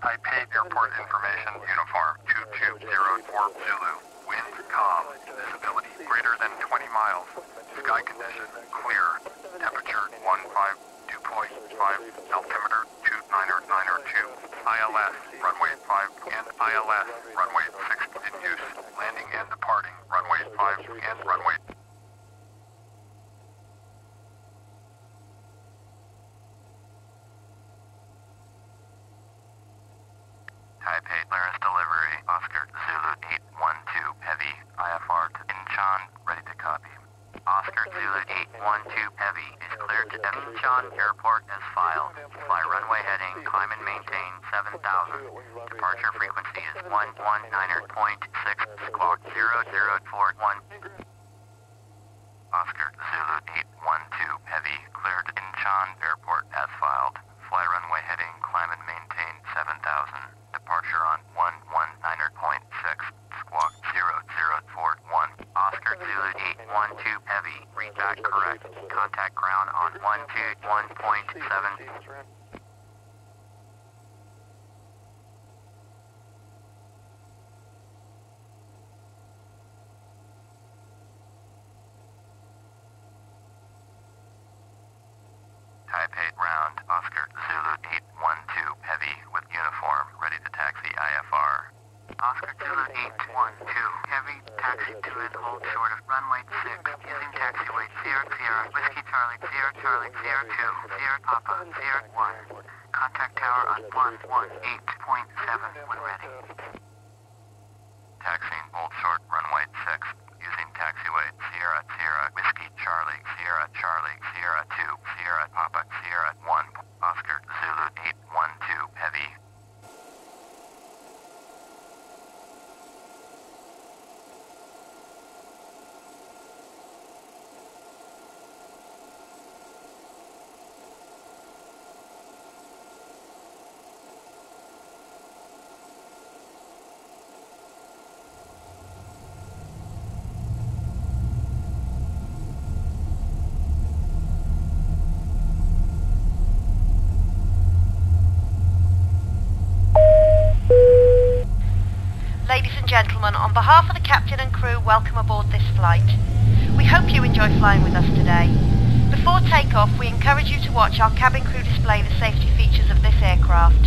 Taipei Airport information, uniform 2204 Zulu. Wind calm. Visibility greater than 20 miles. Sky condition clear. Temperature 15 dew point 5. Altimeter 29902. ILS runway 5 and ILS runway 6 in use. Landing and departing runway 5 and runway. Taipei clearance delivery, Oscar Zulu 812 Heavy, IFR to Incheon, ready to copy. Oscar Zulu 812 Heavy is cleared to Incheon Airport as filed. Fly runway heading, climb and maintain 7,000. Departure frequency is 119.6, squawk 0041. Oscar Zulu 812 Heavy, cleared to Incheon Airport as filed. Fly runway heading, climb and maintain 7,000. Departure on 119.6, squawk 0041. Oscar Zulu 812 Heavy, read back correct. Contact ground on 121.7. Taipei ground, Oscar Zulu 812 Heavy with uniform, ready to taxi IFR. Oscar Zulu 812 Heavy, taxi to and hold short of runway 6, using taxiway Sierra Sierra, Whiskey Charlie, Sierra Charlie, Sierra 2, Sierra Papa, Sierra 1. Contact tower on 118.7 when ready. Taxiing hold short runway 6, using taxiway Sierra Sierra, Whiskey Charlie, Sierra Charlie, Sierra 2, Sierra Papa, Sierra 1, Oscar Zulu 812 Heavy. Ladies and gentlemen, on behalf of the captain and crew, welcome aboard this flight. We hope you enjoy flying with us today. Before takeoff, we encourage you to watch our cabin crew display the safety features of this aircraft.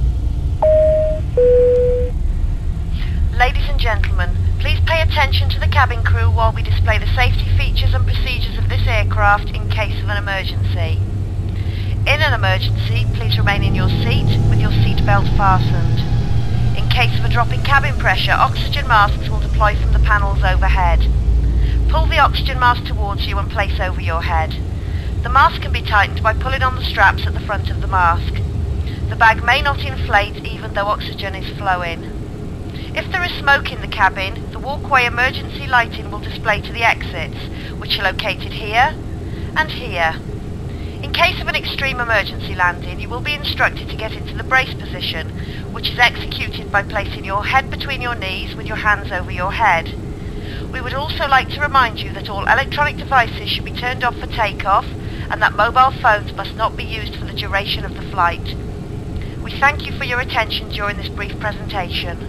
Ladies and gentlemen, please pay attention to the cabin crew while we display the safety features and procedures of this aircraft in case of an emergency. In an emergency, please remain in your seat with your seatbelt fastened. In case of a drop in cabin pressure, oxygen masks will deploy from the panels overhead. Pull the oxygen mask towards you and place over your head. The mask can be tightened by pulling on the straps at the front of the mask. The bag may not inflate even though oxygen is flowing. If there is smoke in the cabin, the walkway emergency lighting will display to the exits, which are located here and here. In case of an extreme emergency landing, you will be instructed to get into the brace position, which is executed by placing your head between your knees with your hands over your head. We would also like to remind you that all electronic devices should be turned off for takeoff and that mobile phones must not be used for the duration of the flight. We thank you for your attention during this brief presentation.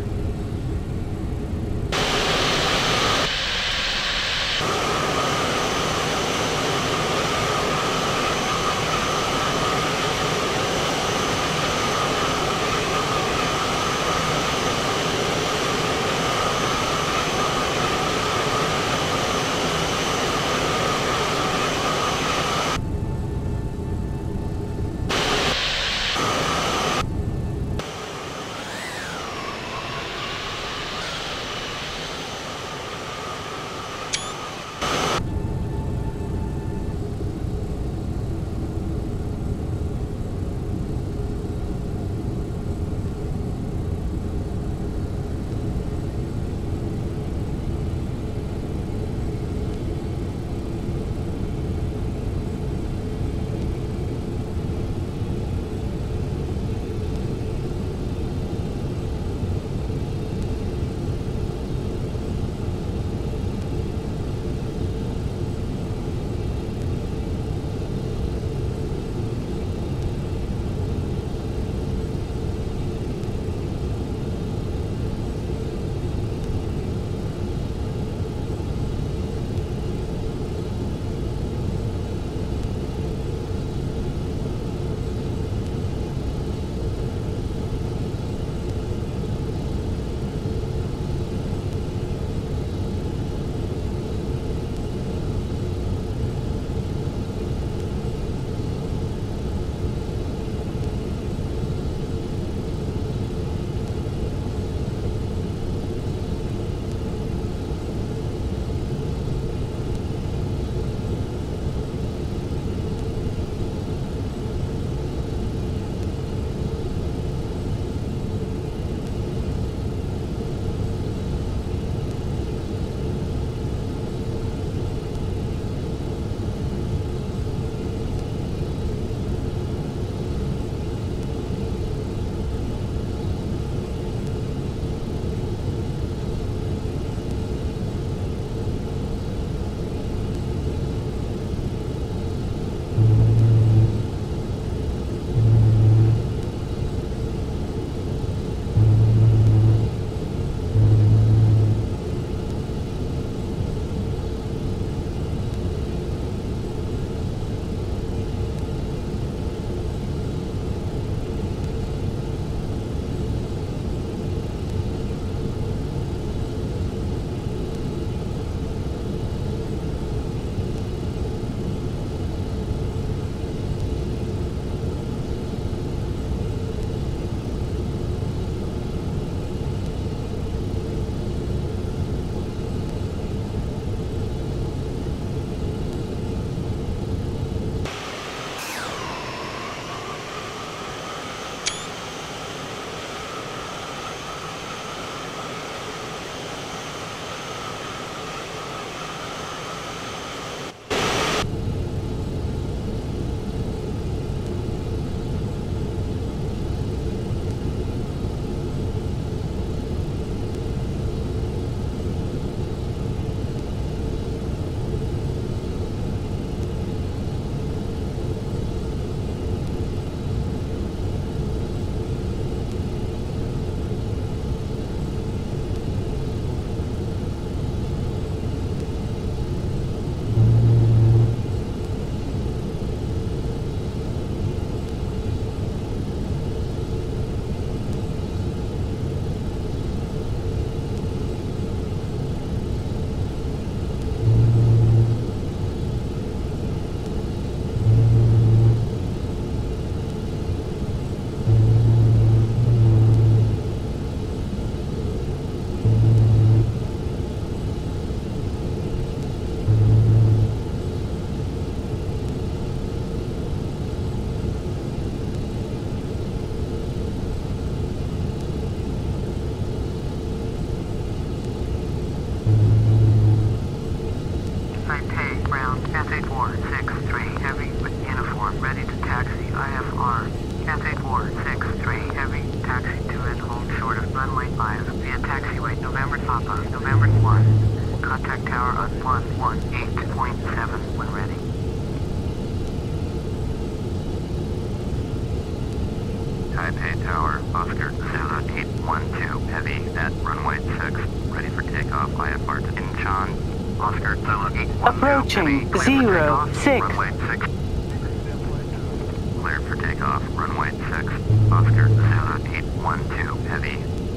Approaching 06. Runway 6. Cleared for takeoff. Runway 6. Oscar Zulu 812 Heavy.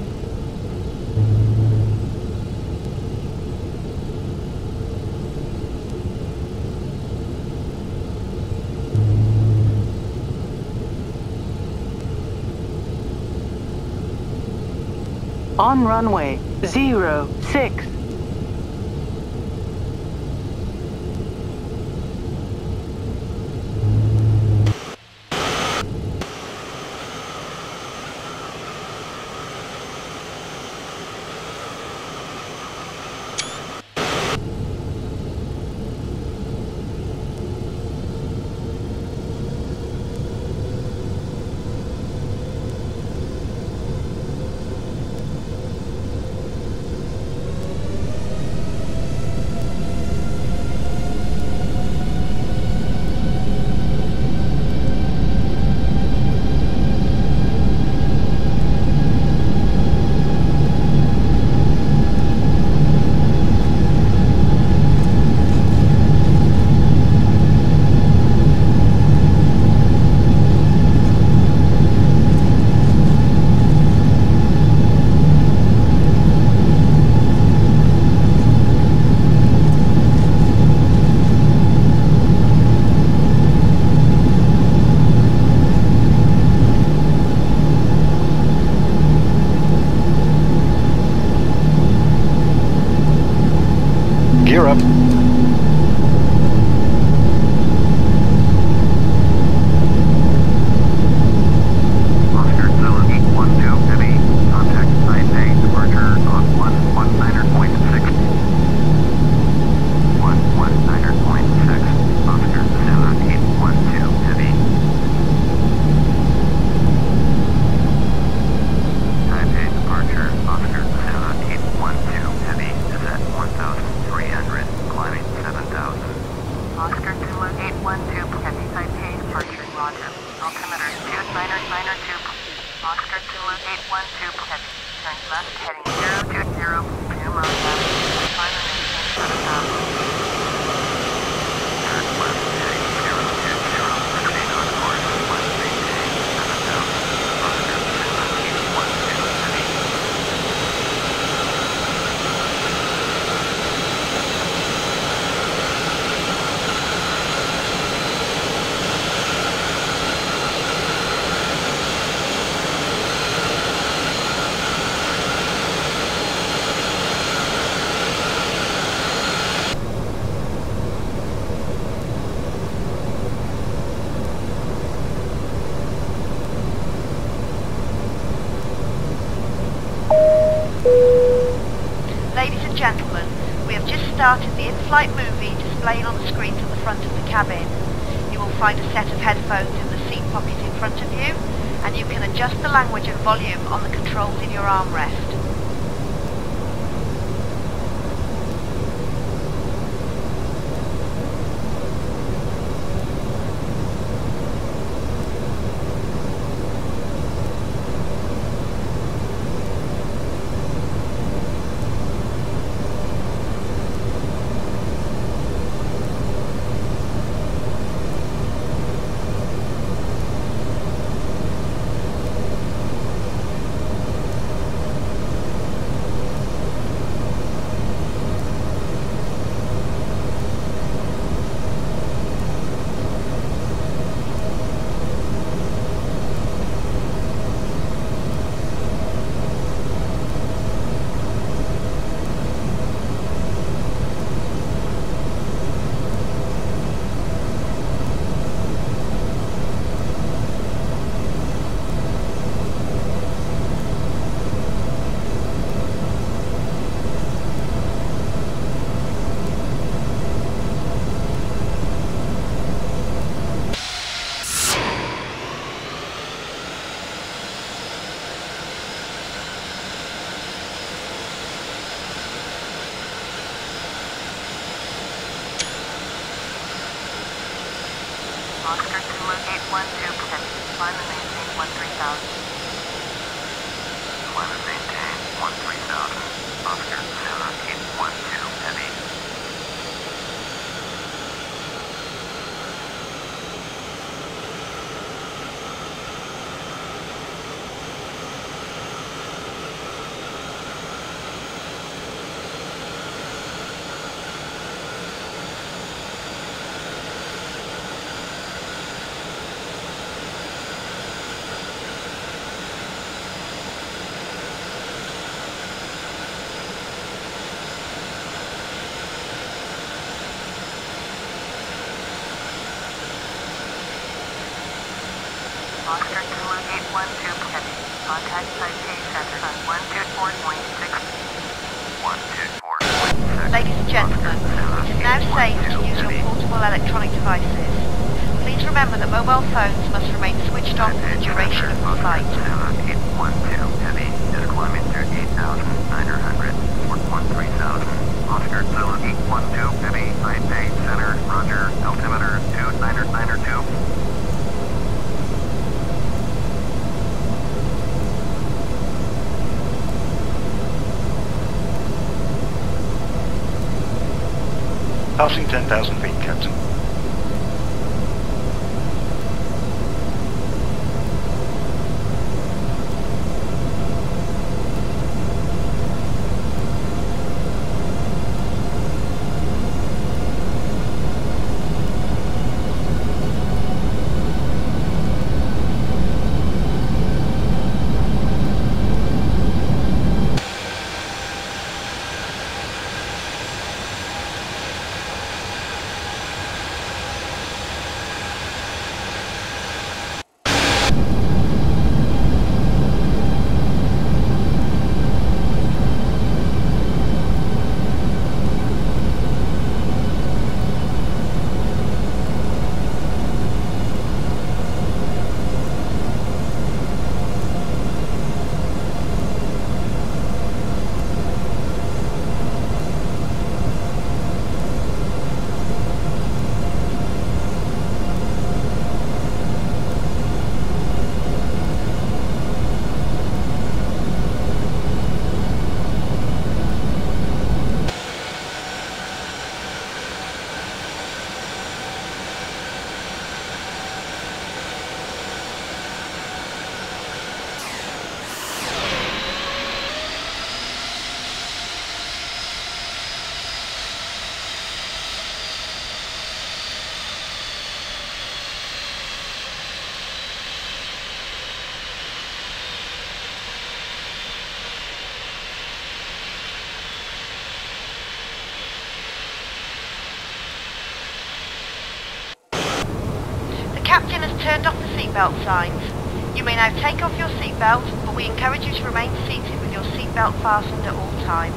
On runway 06. Gear up. Oscar Zulu 812 Heavy. Contact Taipei. Departure on 119.6. 119.6. Oscar Zulu 812 Heavy. Taipei departure. Oscar Zulu 812 Heavy is at 1,300, climbing 7,000. Oscar Zulu 812 Heavy Taipei departure, roger. Altimeter 29992. Oscar Zulu 812 Heavy. Turn left heading 020. Numeral 7. Climb and maintain 7,000. Turn left heading 020. Proceed on course. Left maintain 7,000. Oscar Zulu 812 Heavy. Ladies and gentlemen, we have just started the in-flight movie displayed on the screens at the front of the cabin. You will find a set of headphones in the seat pocket in front of you, and you can adjust the language and volume on the controls in your armrest. Oscar Zulu 812 Heavy. Climb and maintain 13,000. Climb and maintain 13,000. Oscar Zulu 812 Heavy. 812 heavy. Contact Taipei Center on 124.6. 124.6. Ladies and gentlemen, it is now safe to use your portable electronic devices. Please remember that mobile phones must remain switched on for the duration of the flight. 812 heavy is climbing through 8,900. 13000. Oscar Zulu 812 heavy. Taipei Center. Roger. Altimeter 2992. Passing 10,000 feet, Captain. Captain has turned off the seatbelt signs. You may now take off your seatbelt, but we encourage you to remain seated with your seatbelt fastened at all times.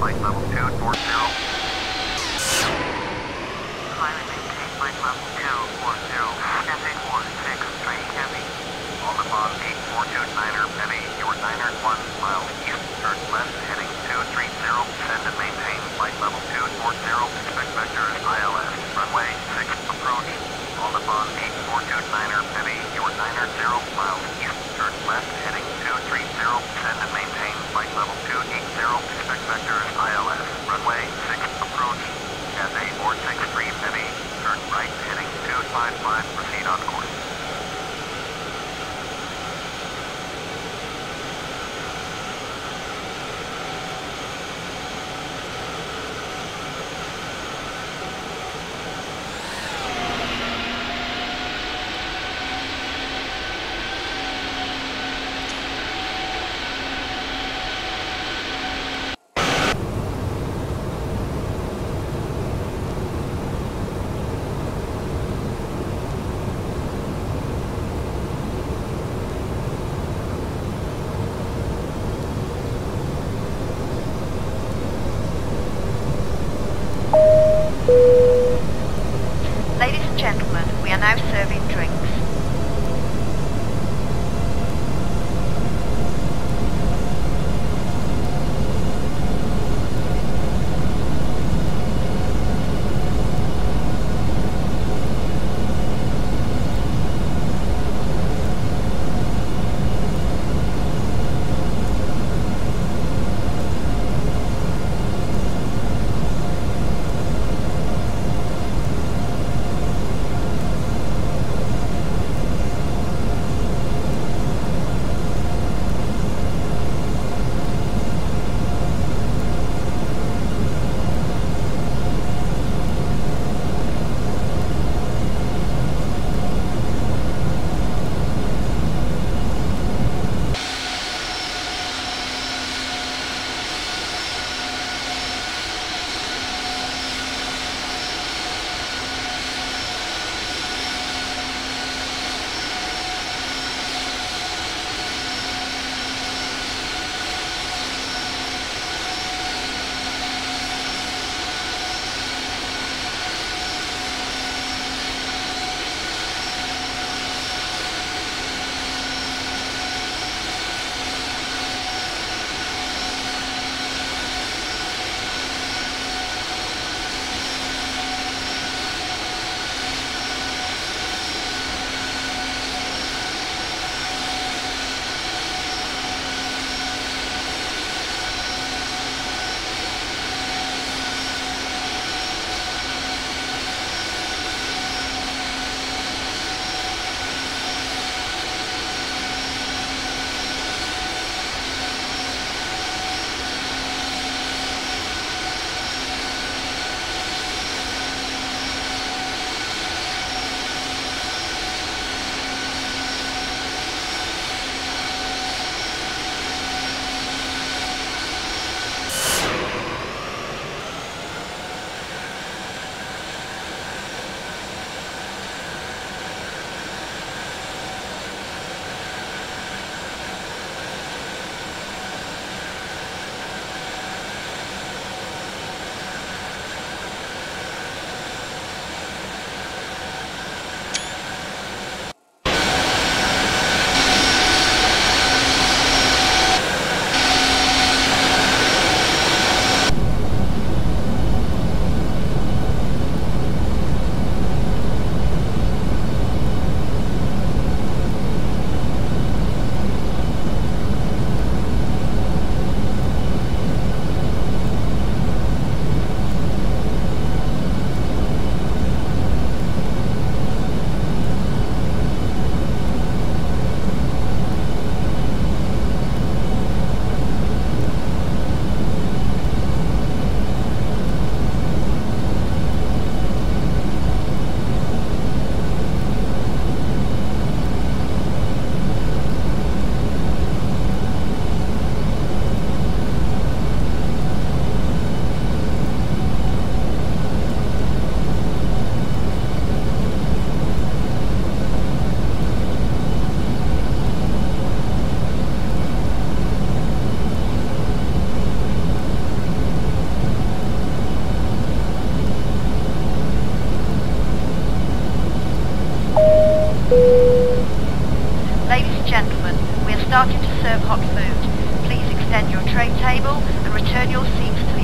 flight level 240. Climb and maintain flight level 240. SA-46, heavy. On the pond, 842 Niner Heavy, your Niner 1 miles east, turn left, heading 230, send and maintain flight level 240, expect vector ILS, runway 6, approach. On the pond, 842 Niner Heavy, your Niner 0 miles east, turn left, heading 230, send and maintain flight level 280, expect vector ILS, runway 6, approach. SA-463 Heavy, turn right, heading 255, proceed on course. Ladies and gentlemen, we are now serving drinks.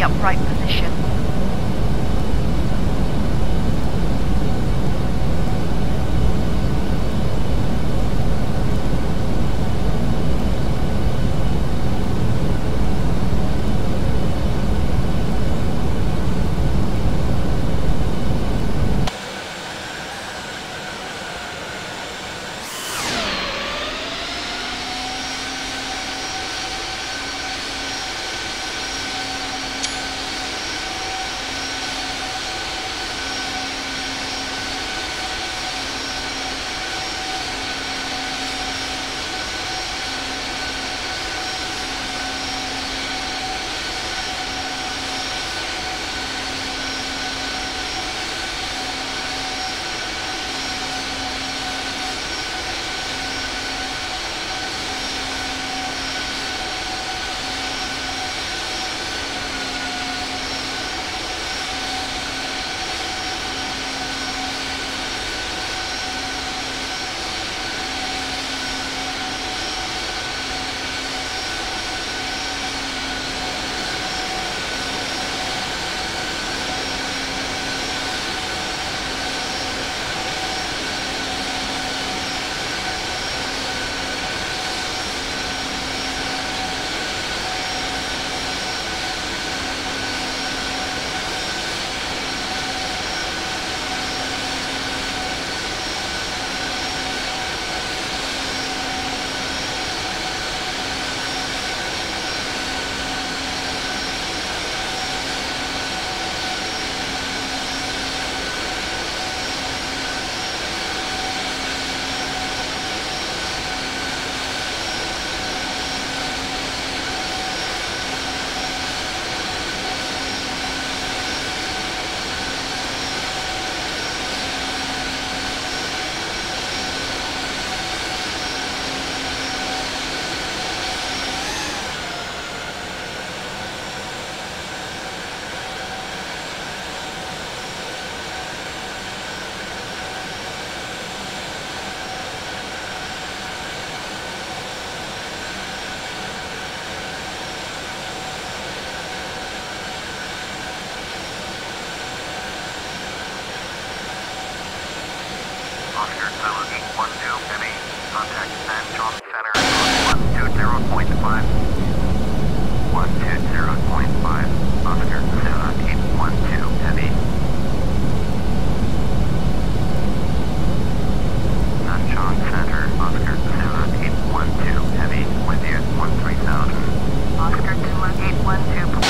upright position. Oscar Zulu 812 Heavy. Contact San John Center on 120.5. 120.5. Oscar Zulu 812 Heavy. San John Center, Oscar Zulu 812 Heavy. With you, 13,000. Oscar Zulu 812.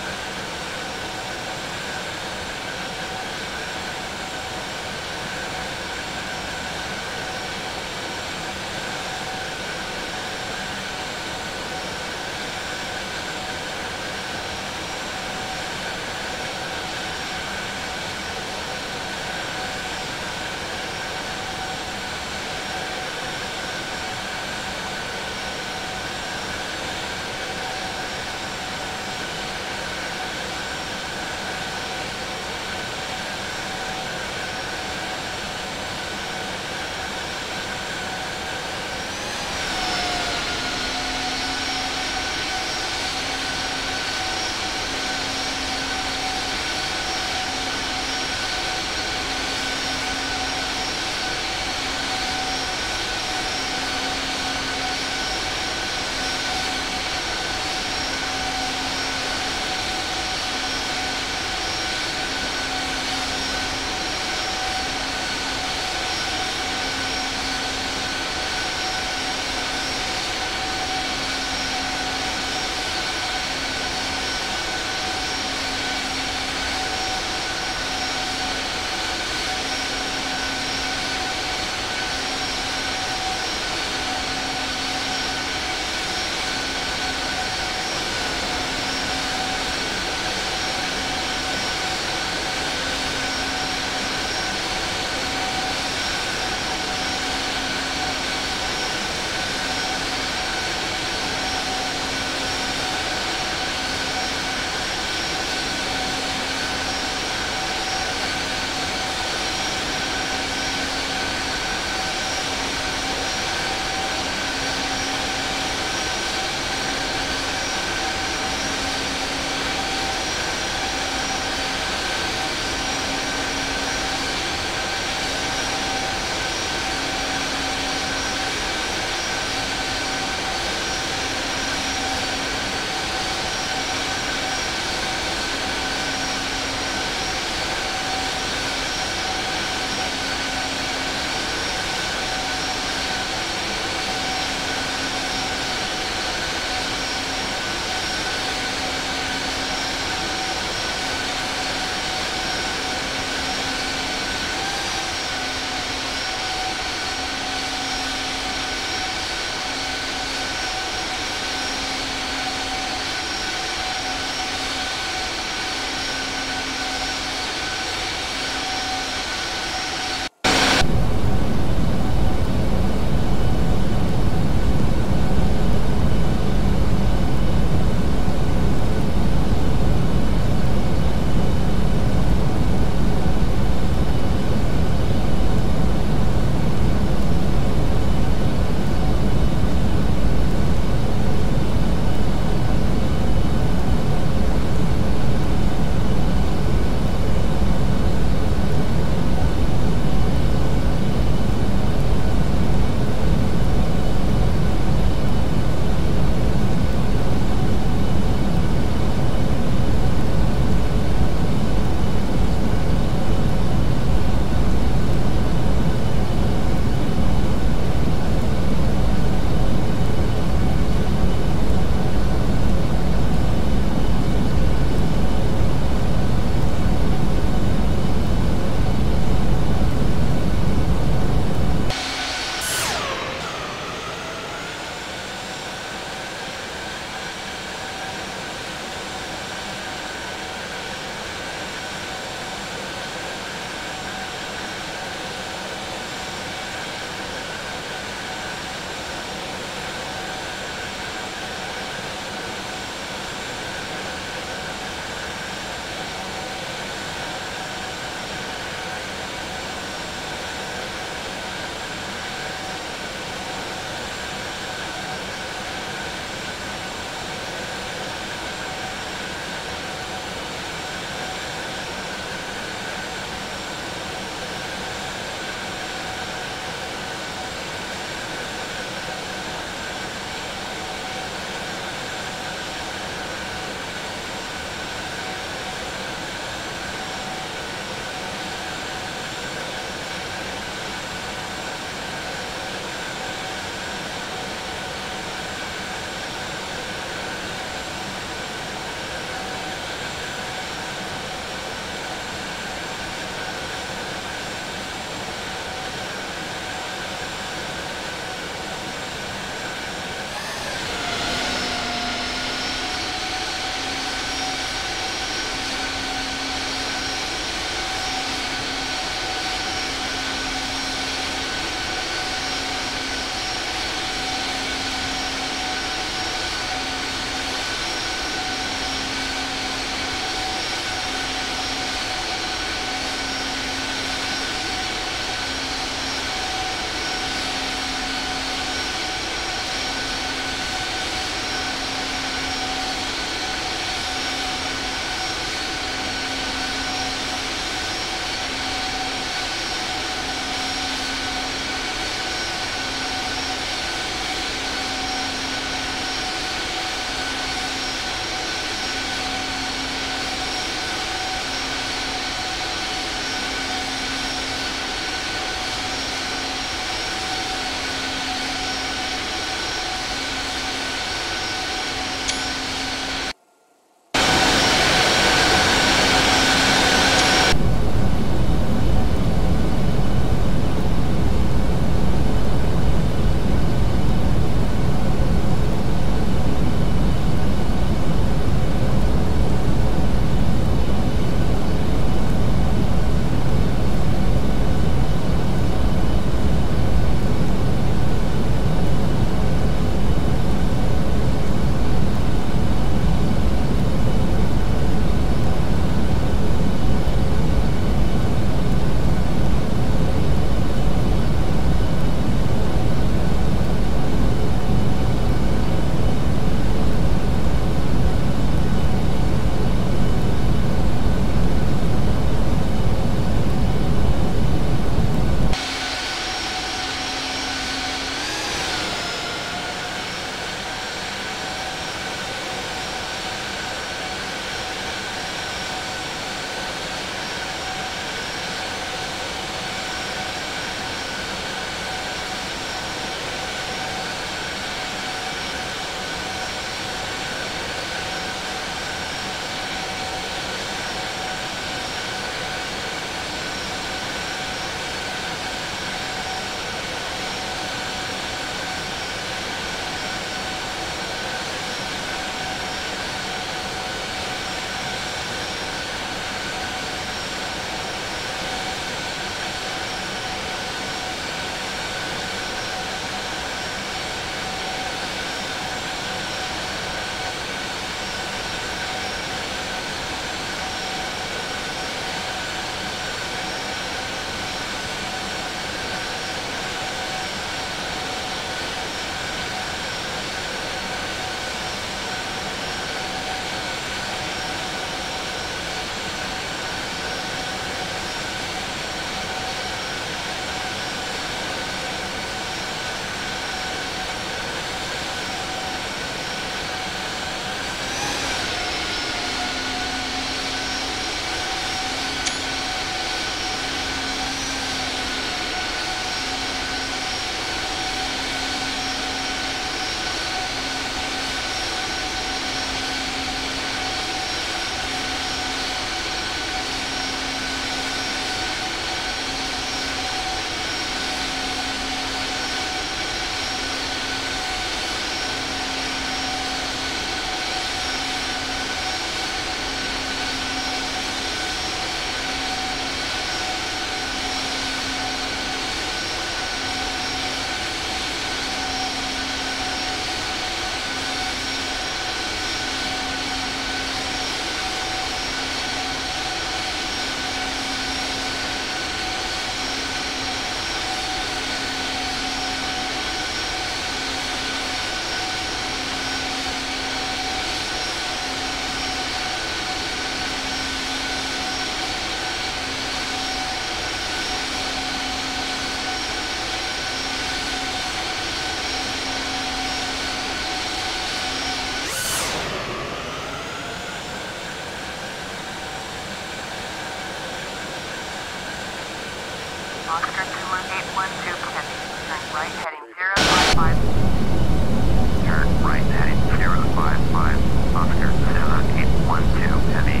Oscar Zulu 812 heavy. Turn right heading 055. Turn right heading 055. Oscar Zulu 812 heavy.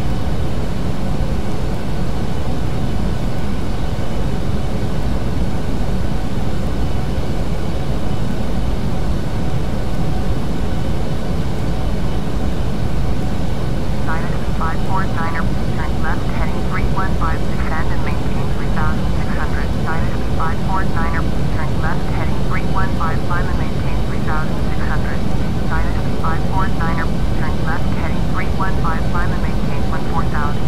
Sinus 549er. Turn left heading 315. Descend and maintain 3,600. Sinus 549er. Turn left heading 315. Climb and maintain 3,600. Sinus 549er. Turn left heading 315. Climb and maintain 14,000.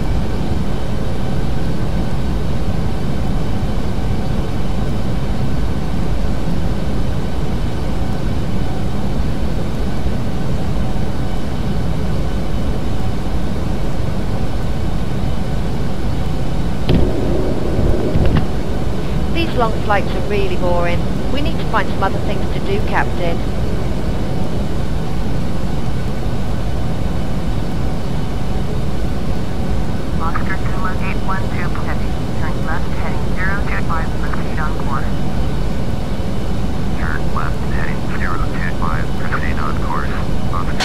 These long flights are really boring. We need to find some other things to do, Captain. Oscar Zulu 812 heavy. Turn left heading 025. Proceed on course. Turn left heading 025. Proceed on course. Oscar.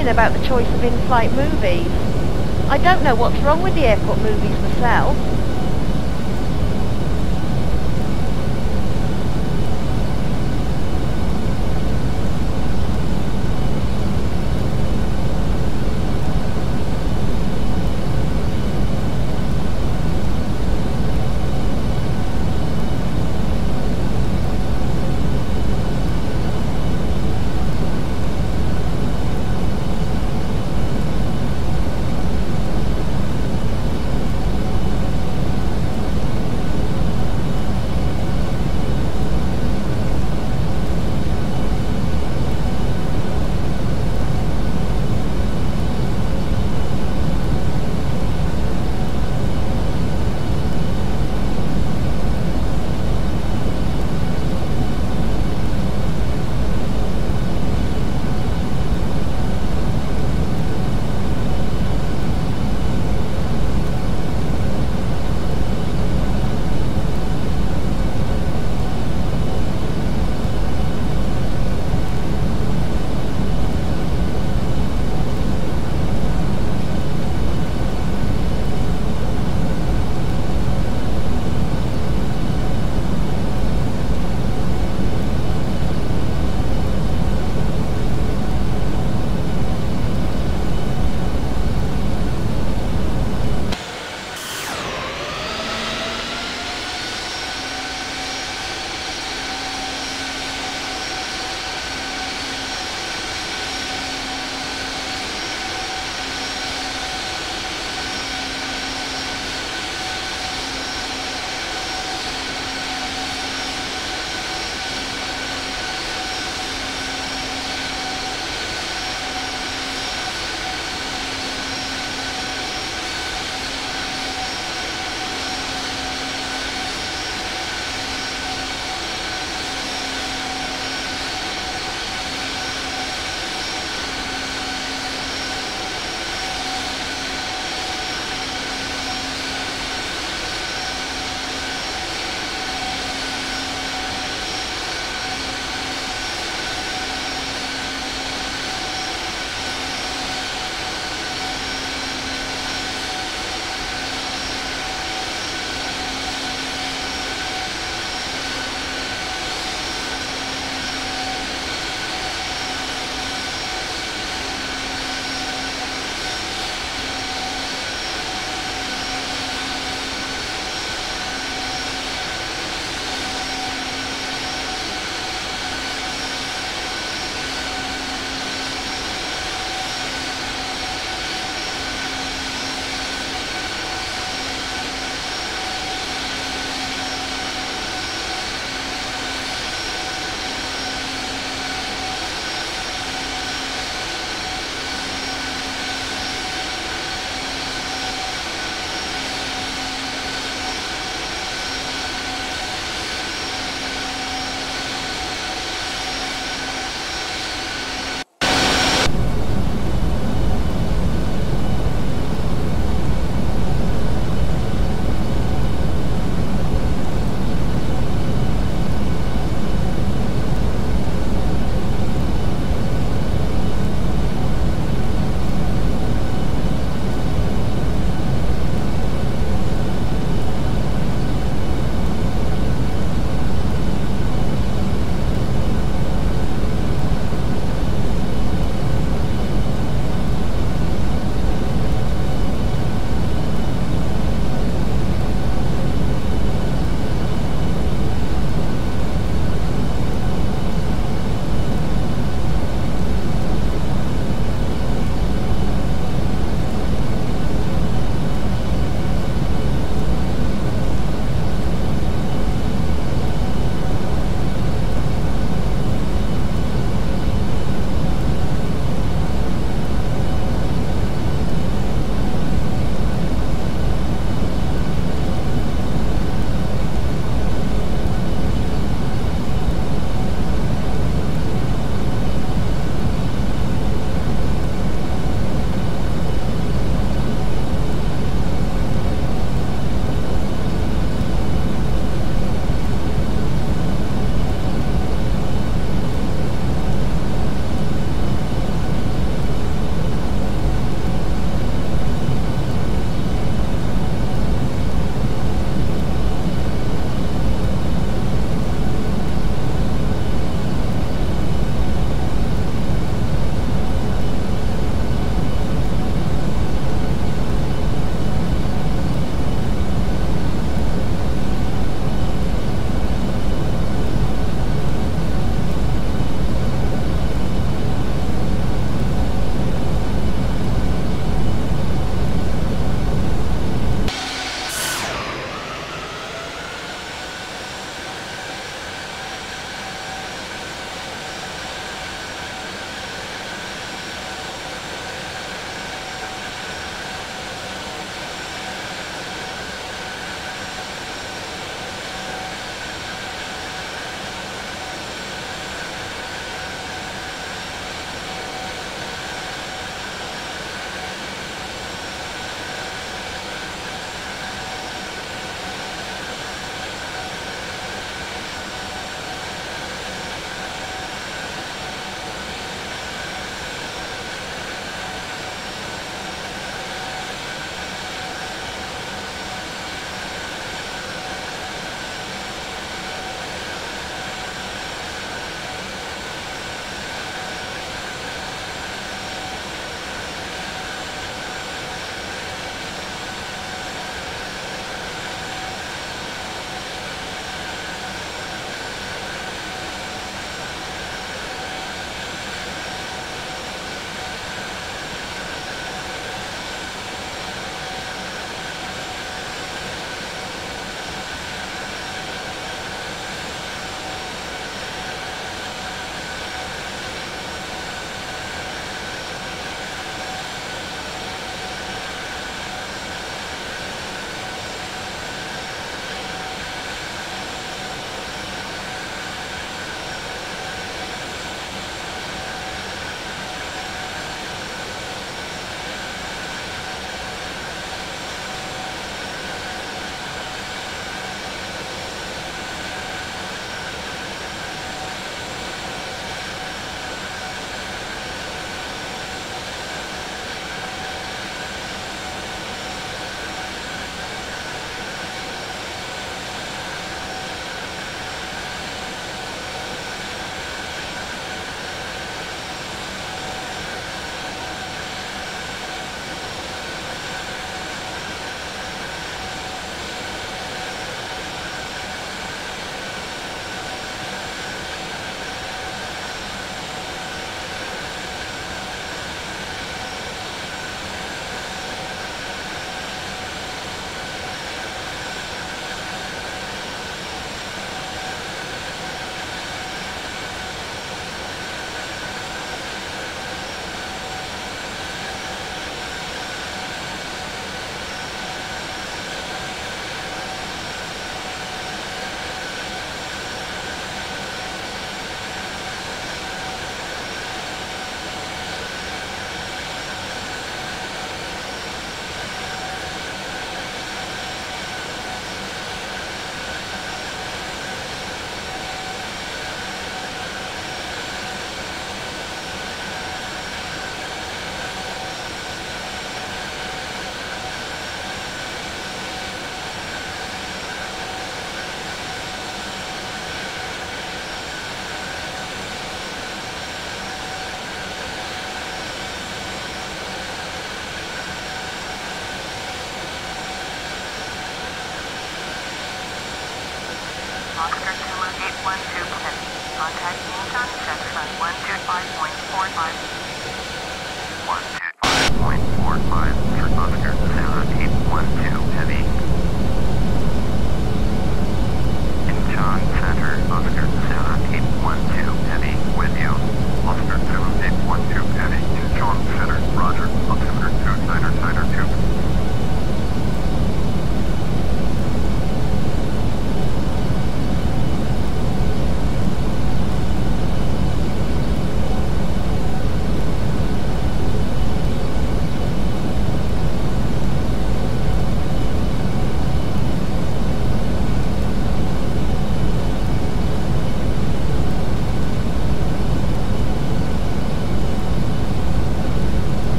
opinion about the choice of in-flight movies. I don't know what's wrong with the airport movies myself.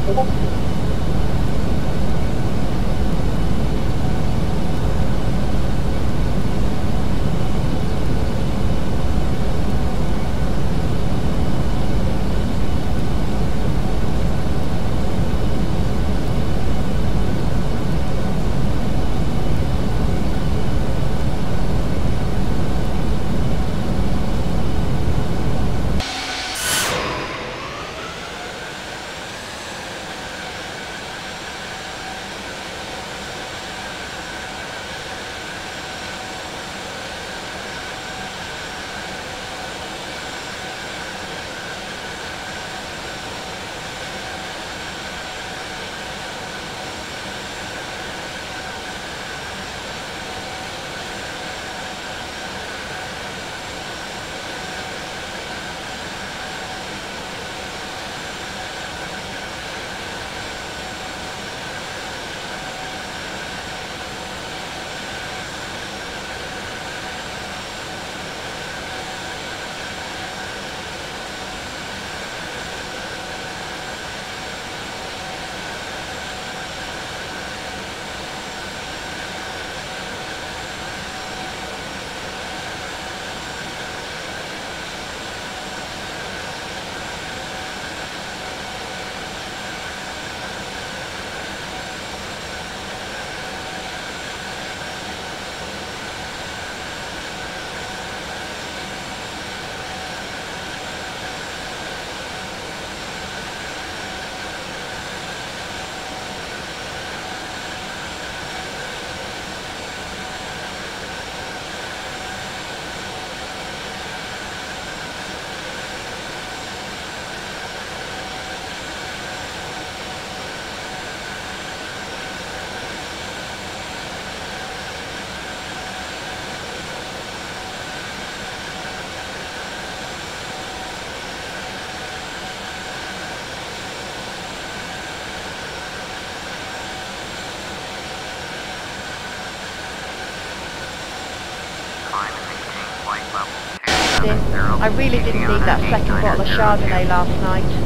I really didn't need that second bottle of Chardonnay last night.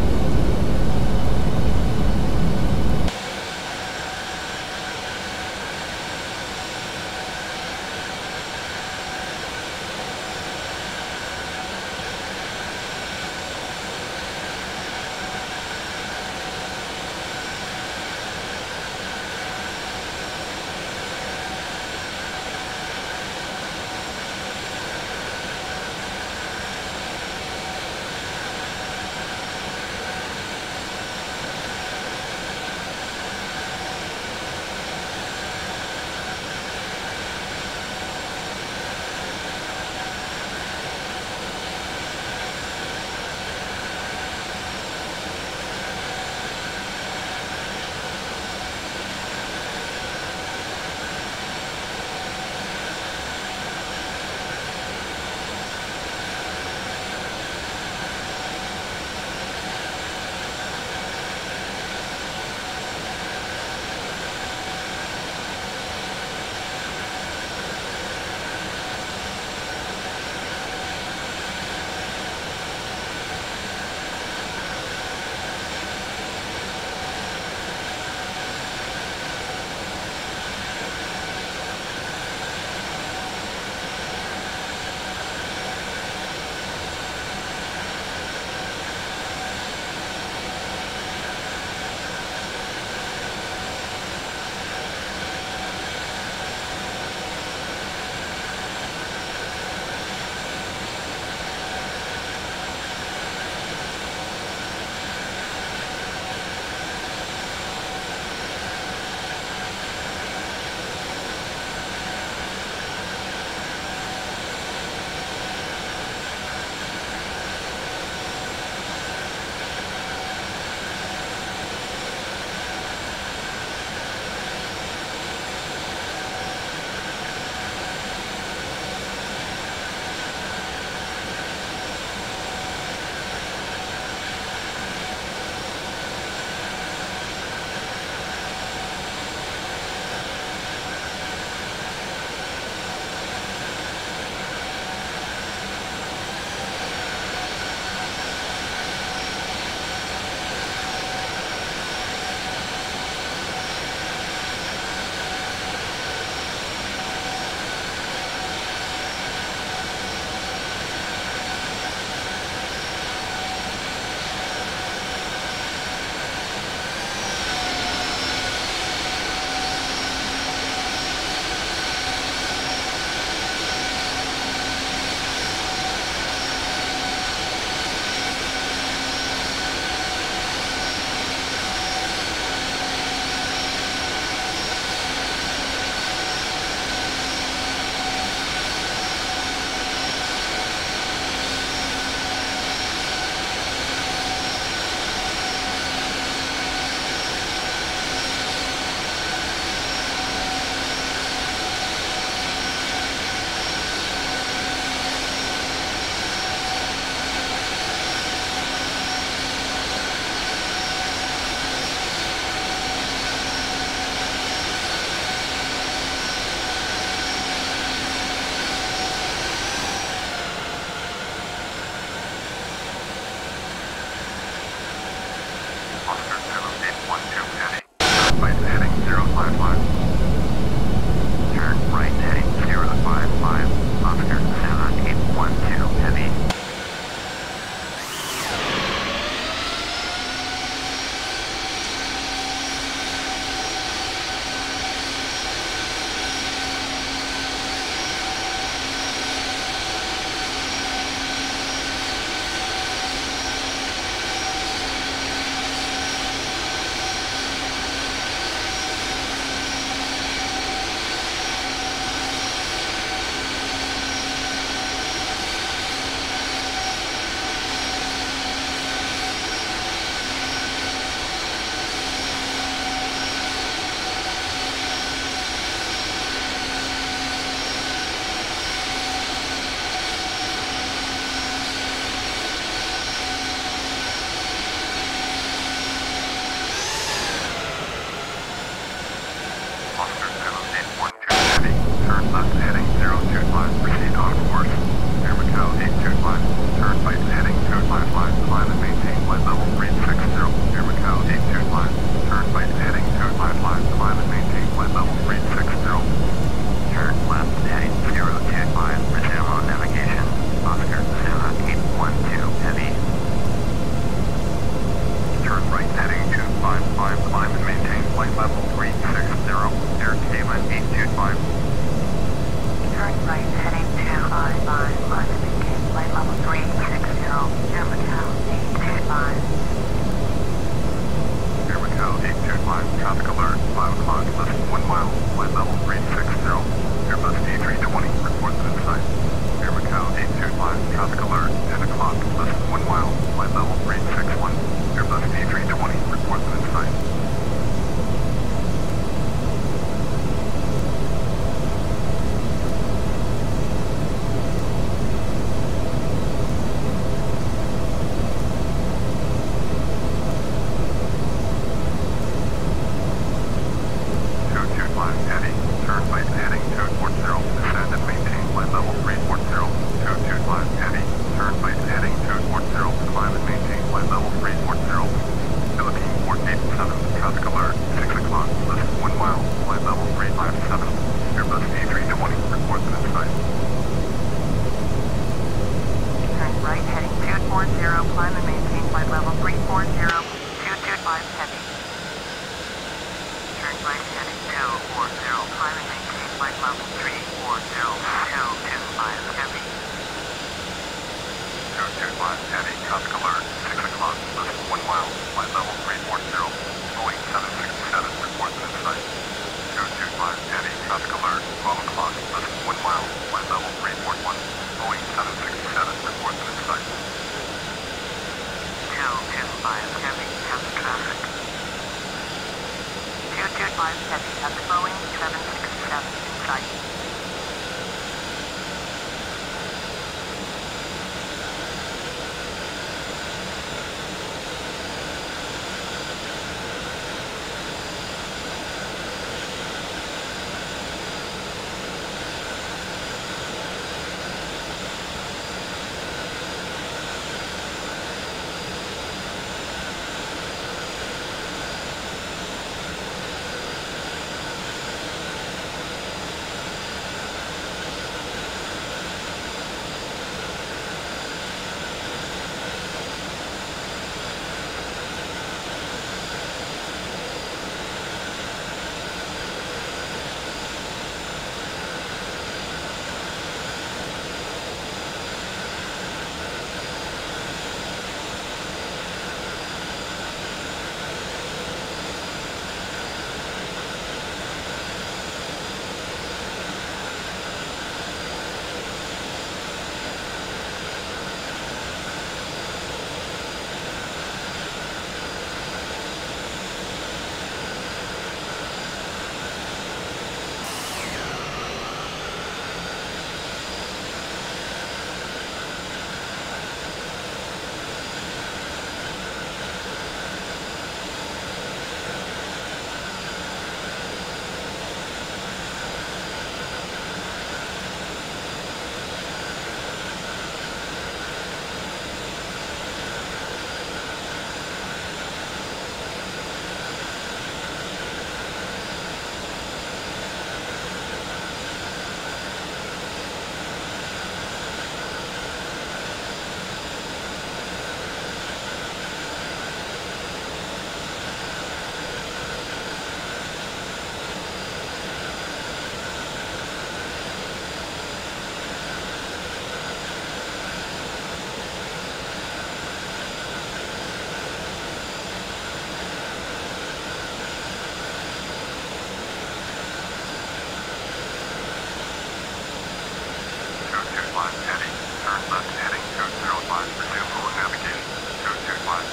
812 heavy. Turn right heading 055. Turn right heading 055. Oscar Sierra 812 heavy. Oscar Sierra 812 heavy. Turn left heading 025. Proceed on course. Air Macau 825. Turn right heading 255. Climb and maintain flight level 360. Air Macau 825. Turn right heading 255. Climb and maintain flight level 360. Turn left heading 025. Resume on navigation. Oscar Sierra 812 heavy. Turn right heading 255. Climb and maintain flight level 360. Air Cayman 825. Turn right heading 255. Climb and maintain flight level 360. Air Macau 825. Air Macau 825. Traffic alert. 5 o'clock. Less than 1 mile. Flight level 360. Airbus D320. Reports in sight. Air Macau 825. Traffic alert. 10 o'clock. Less than 1 mile. Flight level 361. Airbus D320. Reports in sight.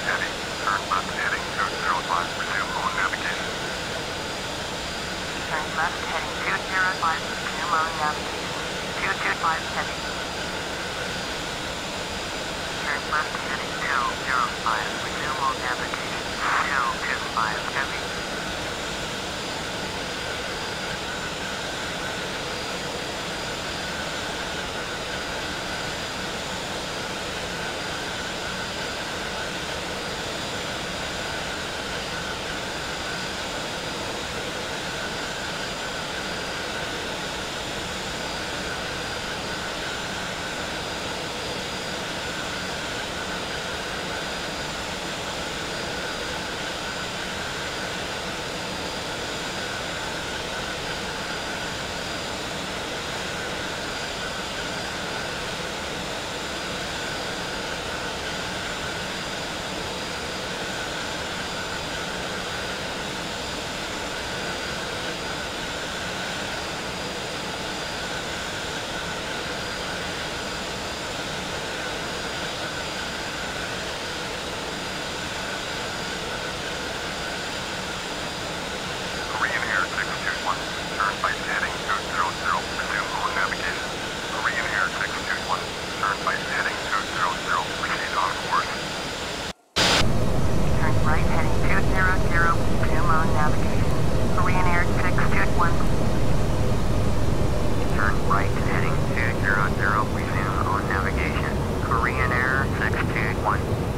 heavy. Turn left heading 205. Resume on navigation. Turn left heading 205. Resume on navigation. 225 heavy. Turn left heading 205. Resume on navigation. 225 heavy. Korean Air 621. Turn right heading 200. Resume on navigation. Korean Air 621. Turn right heading 200. Proceed on course. Turn right heading 200. Resume on navigation. Korean Air 621. Turn right heading 200. Resume on navigation. Korean Air 621.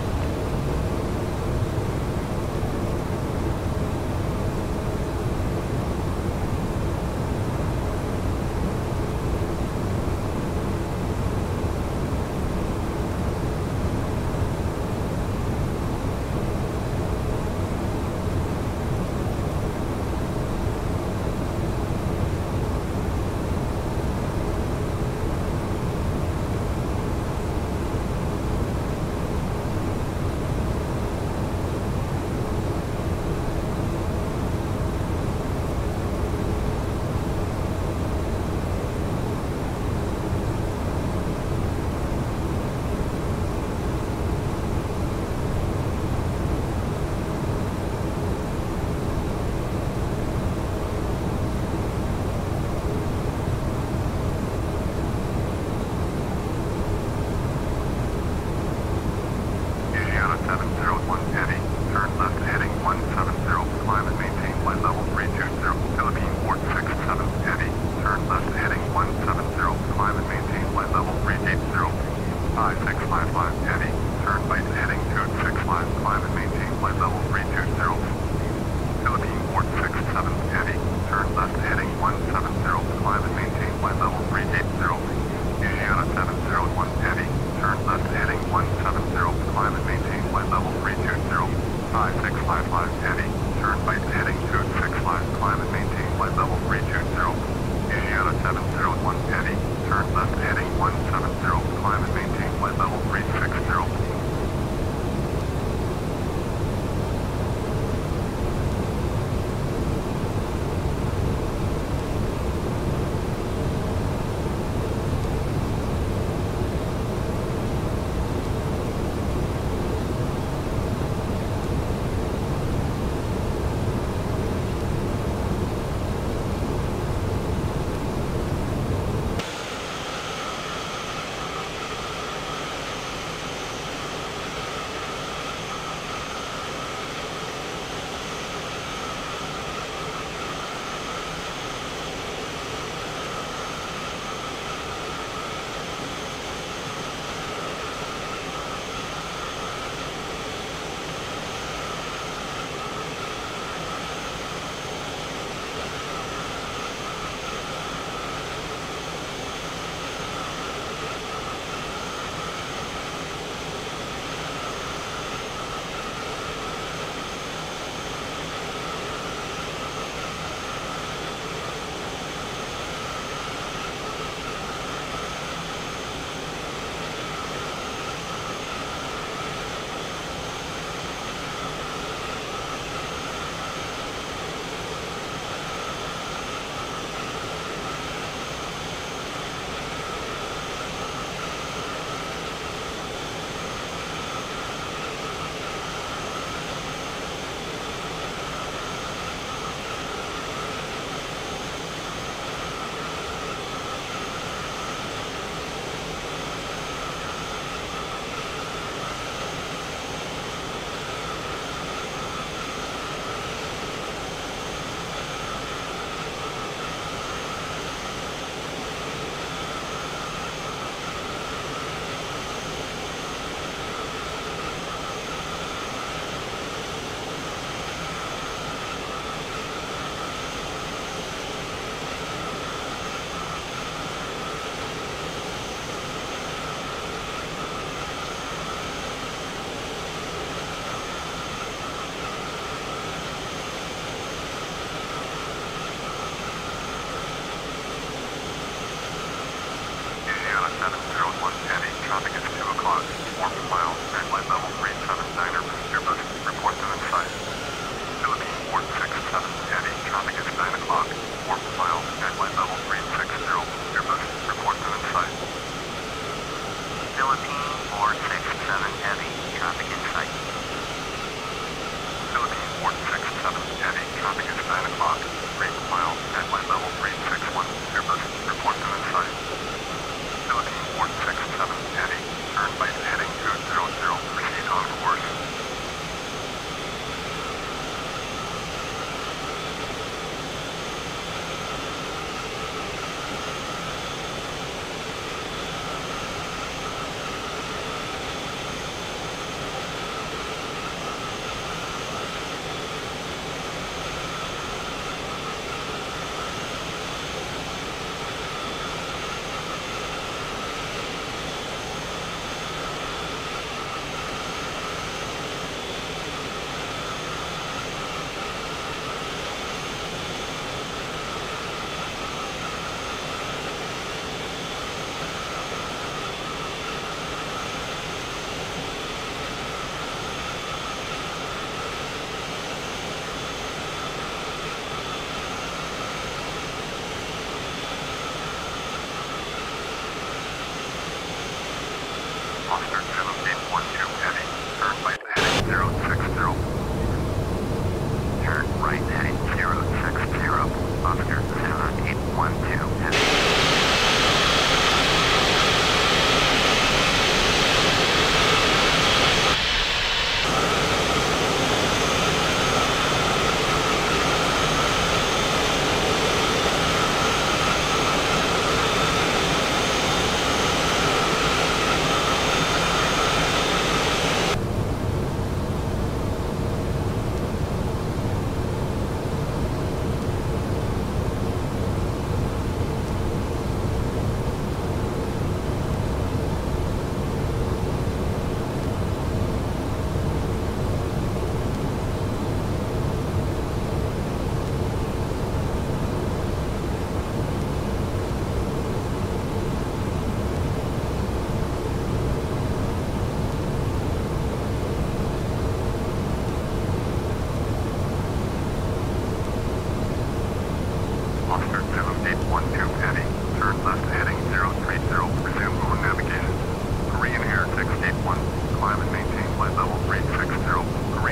Asiana 701 heavy. Turn left heading 170. Climb and maintain flight level 320. Philippine Port 67 heavy. Turn left heading 170. Climb and maintain flight level 380. 5655 heavy. Turn right heading 265. Climb and maintain flight level 320. Philippine Port 67 heavy. Turn left heading 170. Climb and maintain flight level 380. Asiana 701 heavy. Turn left heading 170. Climb and maintain flight level 320. 5655 heavy. Turn right heading 265. Climb and maintain flight level 320. Asiana 701 heavy. Turn left heading 170. Climb and maintain flight level 360.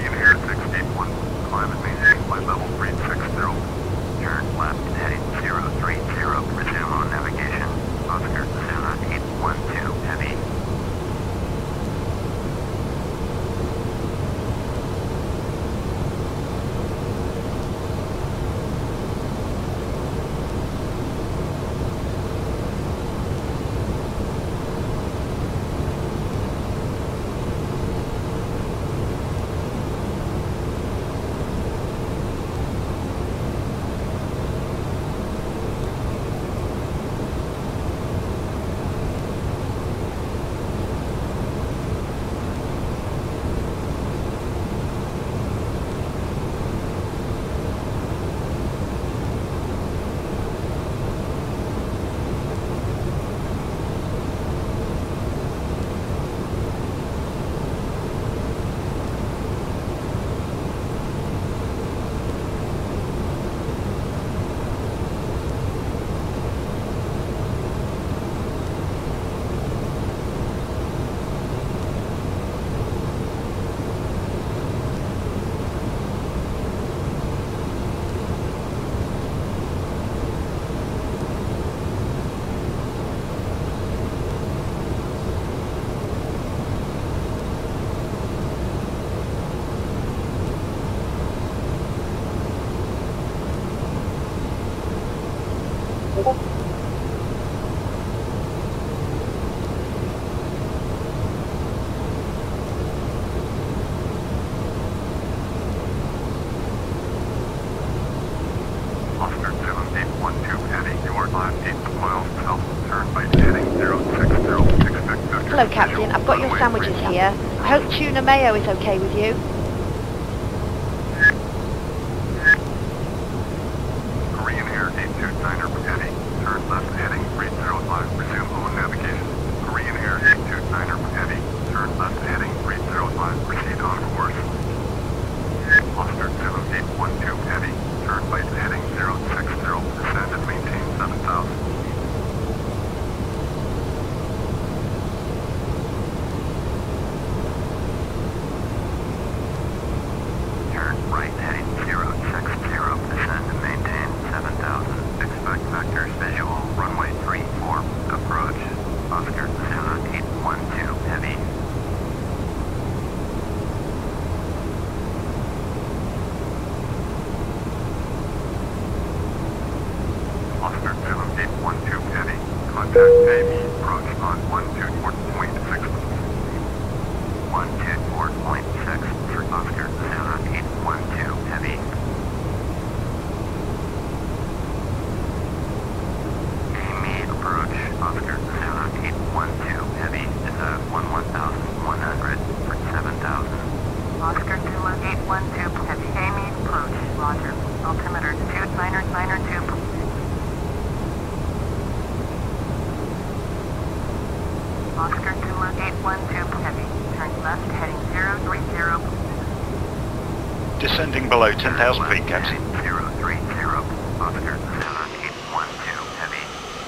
Korean Air 681. Climb and maintain flight level 360. Turn left heading 030. Resume on navigation. Oscar Zuna 812 Heavy. Oscar 7812 Heavy. You are 58 miles south. Turn right heading 060. Expect vector. Hello, Captain. I've got your sandwiches here. I hope tuna mayo is okay with you. Korean Air 829er Heavy. Turn left heading 305. Resume on navigation. Korean Air 829er Heavy. Turn left heading 305. Proceed on course. Oscar 7812 Heavy. Turn right heading 060. Descend and maintain 7,000. Turn right heading 060. Descend and maintain 7,000. Expect vectors visual. Runway 34. Approach. Oscar Zuna 812 Heavy. Oscar 7812 Heavy. Contact AV. Approach on 124.6. 124.6 for Oscar Zuna 812 Heavy. AME approach. Oscar Zuna 812 Heavy is at 11,100 for 7,000. Oscar Zulu 812 Heavy. AME approach. Roger. Altimeter 2992. Oscar Zulu 812 Heavy. Turn left heading 030. Descending below 10,000 feet, Captain. 030. Oscar Zuna 812 Heavy.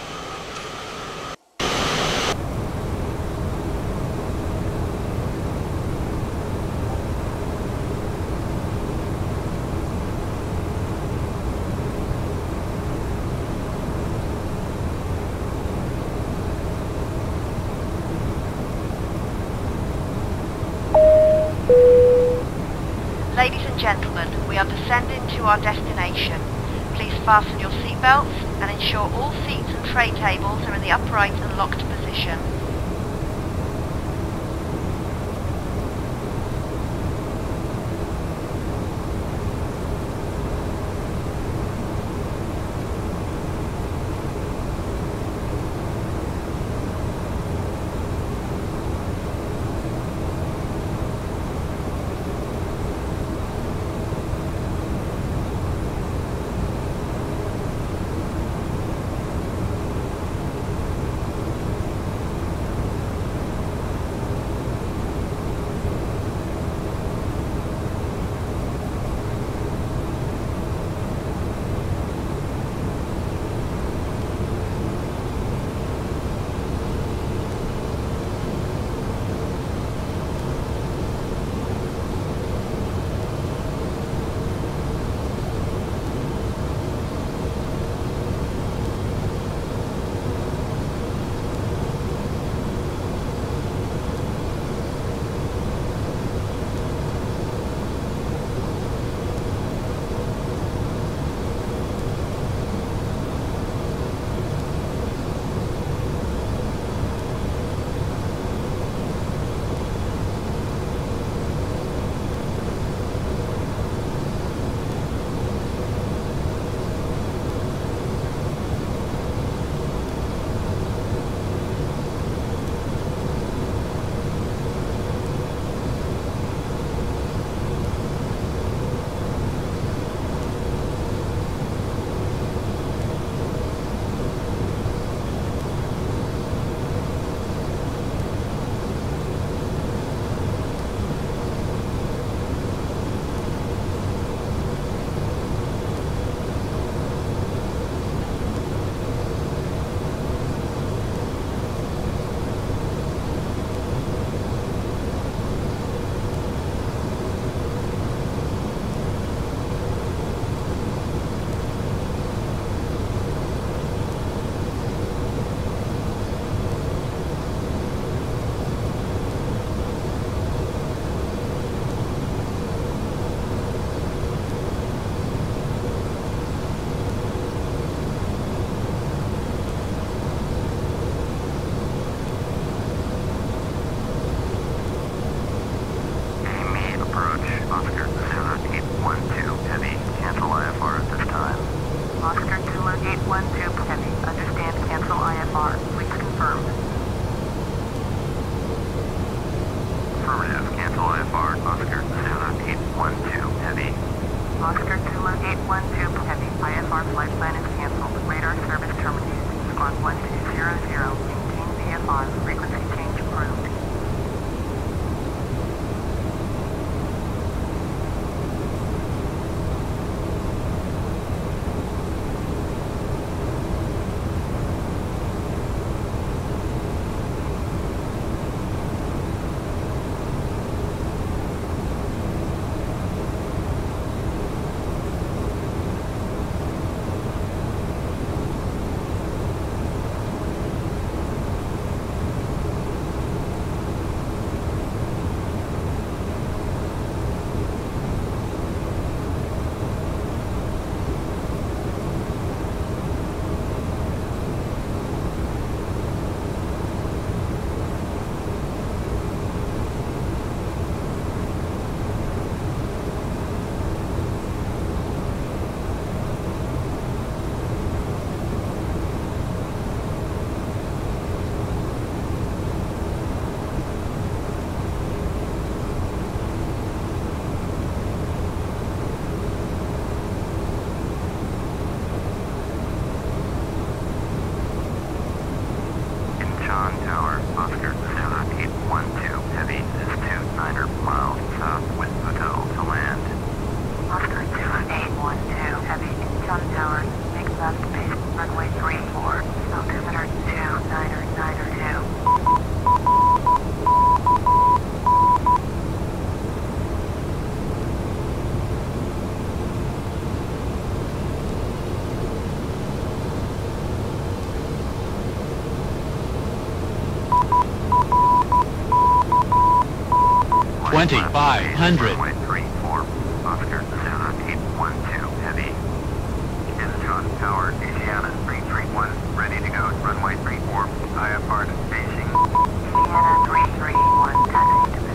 Ladies and gentlemen, we are descending to our destination. Please fasten your seatbelts and ensure all seats and tray tables are in the upright and locked position. approach. Oscar Zulu 812 Heavy. Cancel IFR at this time. Oscar Zulu 812 Heavy. Understand, cancel IFR. Please confirm. Affirmative. Cancel IFR. Oscar Zulu 812 Heavy. Oscar Zulu 812 Heavy. IFR flight plan is canceled. Radar service terminated. Squawk 1200. Maintain VFR. Frequency change approved. Incheon Tower, Oscar Zulu 812 Heavy is 29 miles southwest Hotel to land. Oscar Zulu 812 Heavy. Incheon Tower. Make left base. Runway 34. Altimeter 2992. Runway 34, Oscar Zulu 812 Heavy. Incheon Tower, Asiana 331, ready to go. Runway 34, IFR to Beijing. Asiana 331, taxi to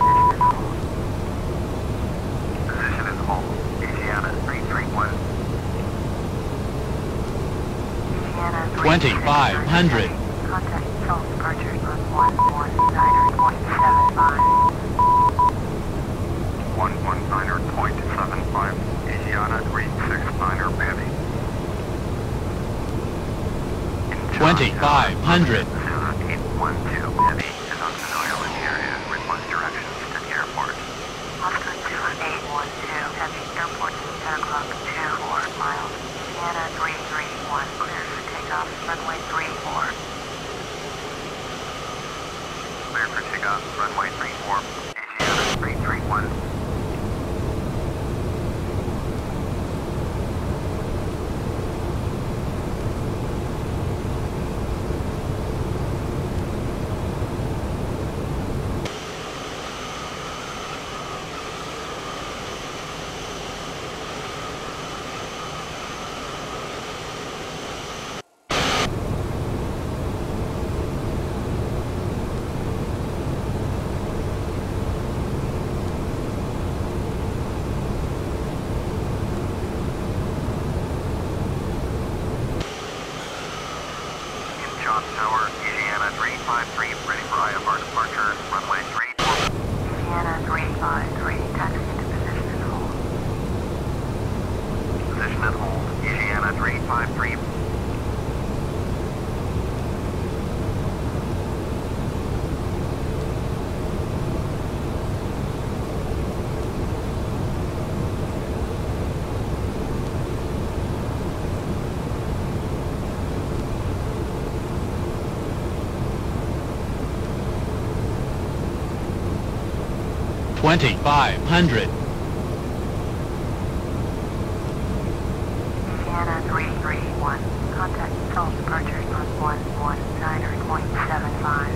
Position is hold. Asiana 331. Asiana 2500. Contact control departure on 119.75. 119.75, Asiana 369 Heavy. 2500. Zulu 812 Heavy is unfamiliar with the area. Request directions to the airport. Oscar Zulu 812 Heavy. Airport 10 o'clock, 24 miles. Asiana 331, clear for takeoff. Runway 34. Clear for takeoff. Runway 34, Asiana 331. 353, ready for IFR departure, runway 34. Indiana 353, taxi into position and hold. Position and hold, Indiana 353. $2,500. Indiana 331, contact control departure on 119.75.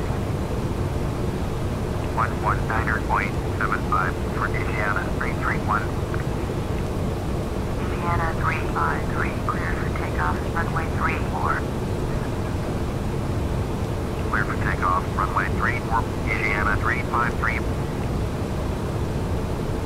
119.75 for Indiana 331. Indiana 353, clear for takeoff, runway 34. Clear for takeoff, runway 34, Indiana 353.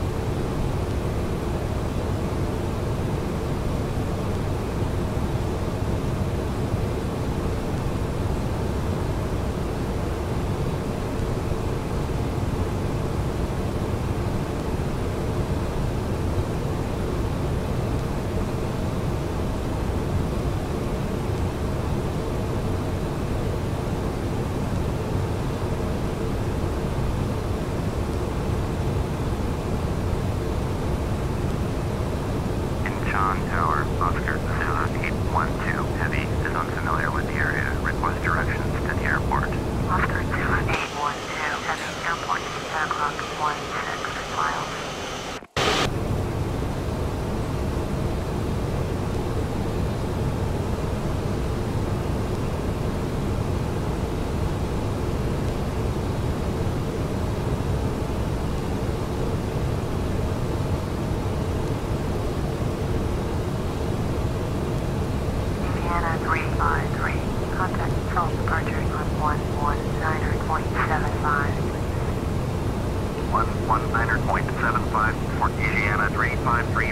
Airport, Asiana 353.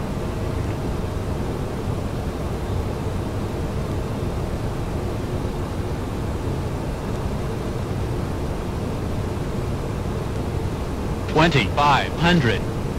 $2,500.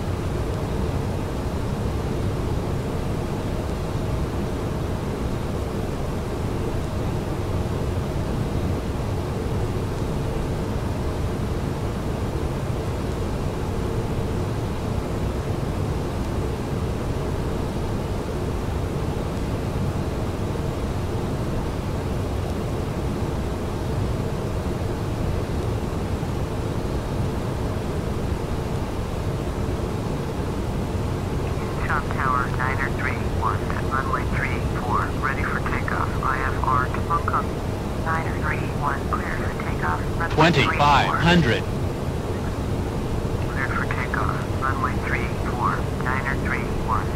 Incheon Tower, Niner 31, runway 34, ready for takeoff, IFR to Hong Kong. Niner 31, cleared for takeoff, runway 34. $2,500. Cleared for takeoff, runway 34, Niner 31.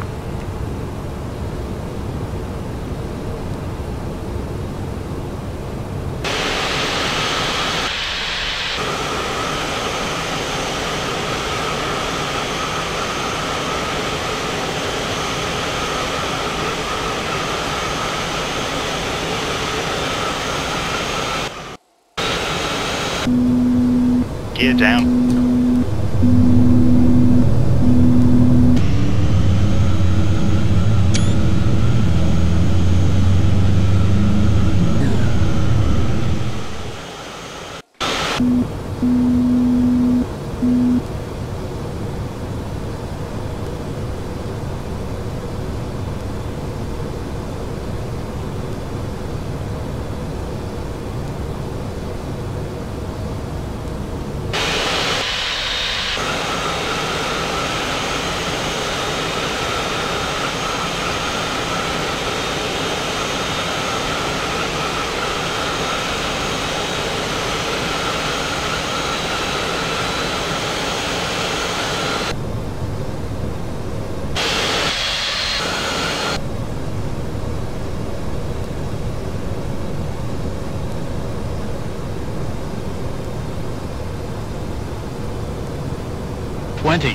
Gear down. $20.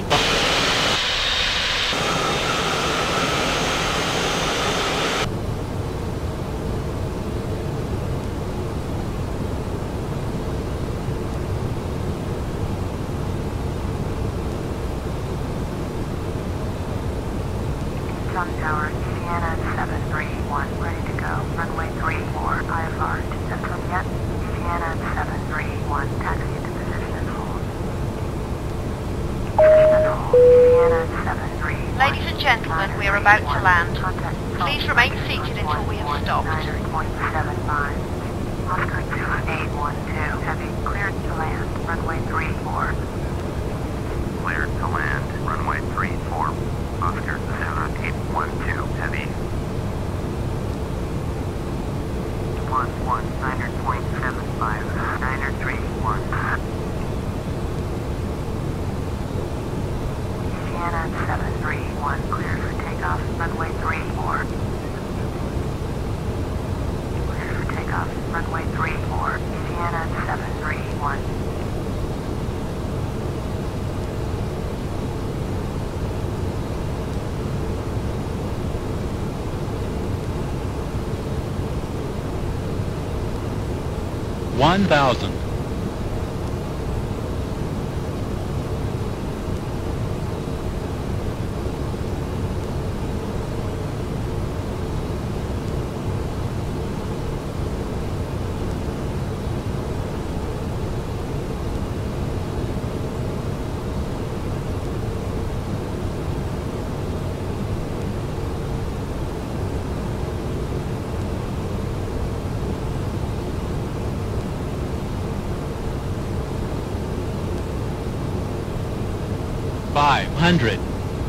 Sun Tower, Asiana 731, ready to go, runway 34, IFR to Central Jet. Asiana 731, taxi to position and hold. Position and hold, Asiana 731. Ladies and gentlemen, we are about to land. Please remain seated until we have stopped. 9.75. Oscar 2812, heavy, cleared to land, runway 34. Cleared to land, runway 34. Oscar 7812, heavy. 11, Niner 0.75, Niner 31. Asiana 731, cleared for takeoff, runway 34. Cleared for takeoff, runway 34, Asiana 731. $1,000. $500.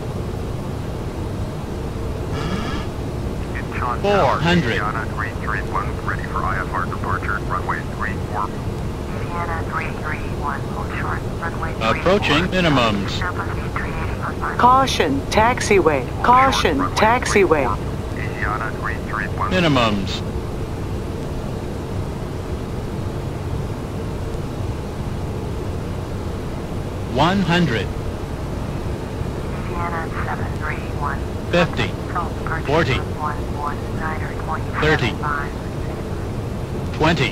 Incheon 400. Asiana 331, ready for IFR departure, runway 34. Asiana 331, hold short, runway 34. Approaching minimums. Airbus A380 on line. Caution, taxiway. Caution, taxiway. Asiana 331. Minimums. $100. Asiana 731. 50, 40, 30, 20,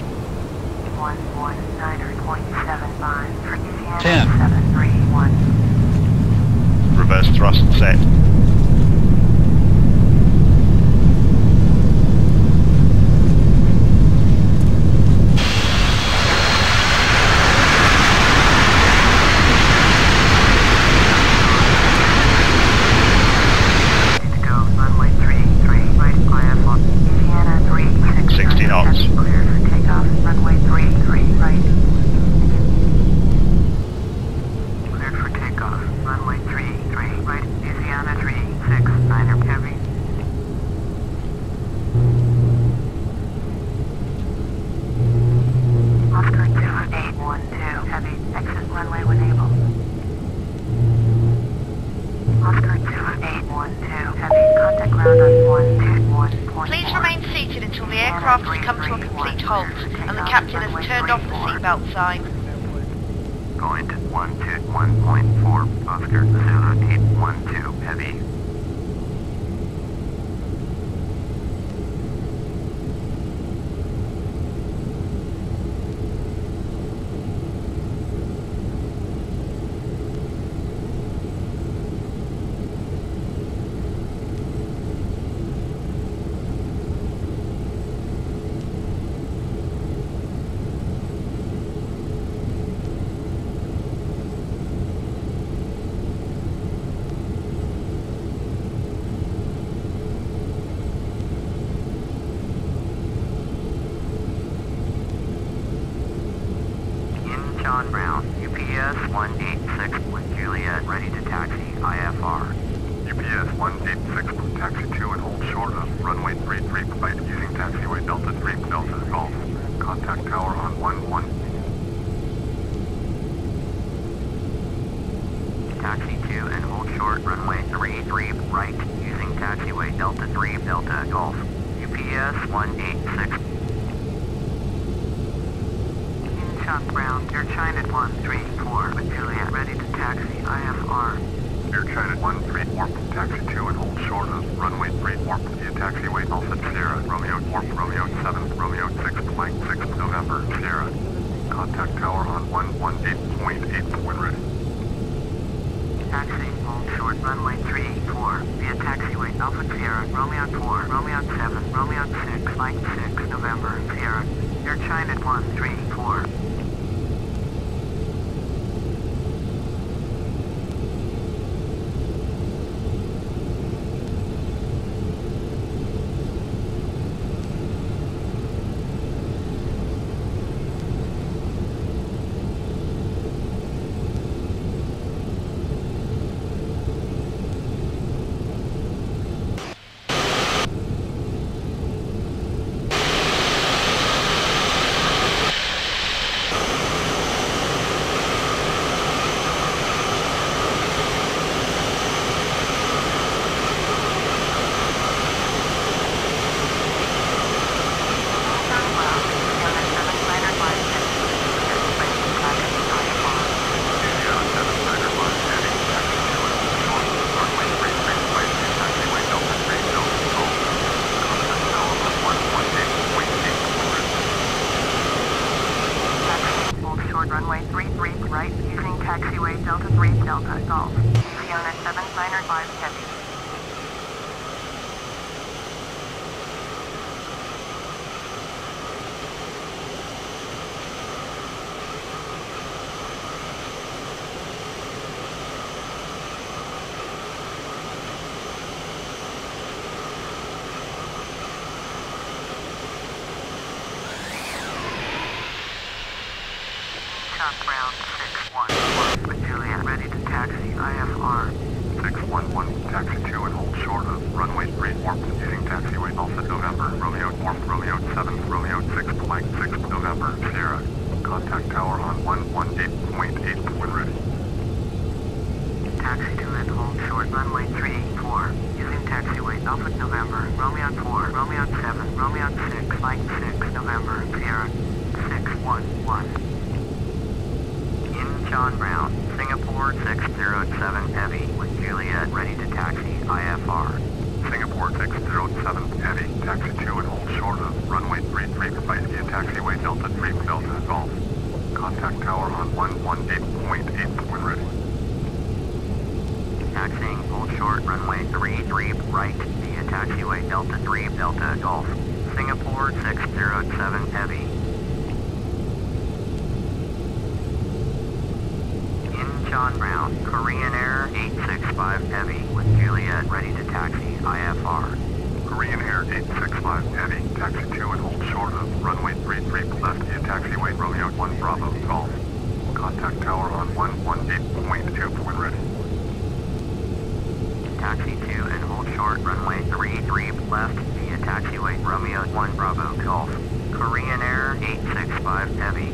10. 731. Reverse thrust set. Go, runway 33, right, IFR. Louisiana 36. 60 knots. Clear for takeoff, runway 33, right. Cleared for takeoff, runway 33, right, Louisiana 36, niner heavy. Oscar 2812, heavy, exit runway when able. Oscar 2812, heavy, contact ground on 121.4. Please remain seated until the aircraft has come to a complete halt and the captain has turned off the seatbelt sign. Point 121.4, Oscar 0812, heavy. John Brown, UPS 186 with Juliet, ready to taxi, IFR. UPS 186 with taxi 2 and hold short of runway 33 right using taxiway Delta 3 Delta Golf. Contact tower on 11. Taxi 2 and hold short runway 33 right using taxiway Delta 3 Delta Golf. UPS 186. Chuck Brown, Air China 134 with Juliet, ready to taxi, IFR. Air China 134 with taxi 2 and hold short of runway 34 via taxiway Alpha Sierra, Romeo 4, Romeo 7, Romeo 6, flight 6 November, Sierra. Contact tower on 118.8 when ready. Taxi, hold short, runway 34 via taxiway Alpha Sierra, Romeo 4, Romeo 7, Romeo 6, flight 6 November, Sierra. Air China 134. Runway 33 right using taxiway Delta 3 Delta Golf. Louisiana 795 heavy. Chuck Brown 611 with Juliet, ready to taxi, IFR. 611, taxi 2 and hold short of runway 34 using taxiway Alpha November, Romeo 4, Romeo 7, Romeo 6, flight 6 November, Sierra. Contact tower on 118.8 when ready. Taxi 2 and hold short, runway 34 using taxiway Alpha November, Romeo 4, Romeo 7, Romeo 6, flight 6 November, Sierra. 611. John Brown, Singapore 607 Heavy with Juliet, ready to taxi, IFR. Singapore 607 Heavy, taxi 2 and hold short of runway 33 by via taxiway Delta 3 Delta Golf. Contact tower on 118.8 when ready. Taxiing, hold short, runway 33 right via taxiway Delta 3 Delta Golf. Singapore 607 Heavy. John Brown, Korean Air 865 Heavy with Juliet, ready to taxi, IFR. Korean Air 865 Heavy, taxi 2 and hold short of runway 33 left via taxiway Romeo 1 Bravo Golf. Contact tower on 118.2 when ready. Taxi 2 and hold short, runway 33 left via taxiway Romeo 1 Bravo Golf. Korean Air 865 Heavy.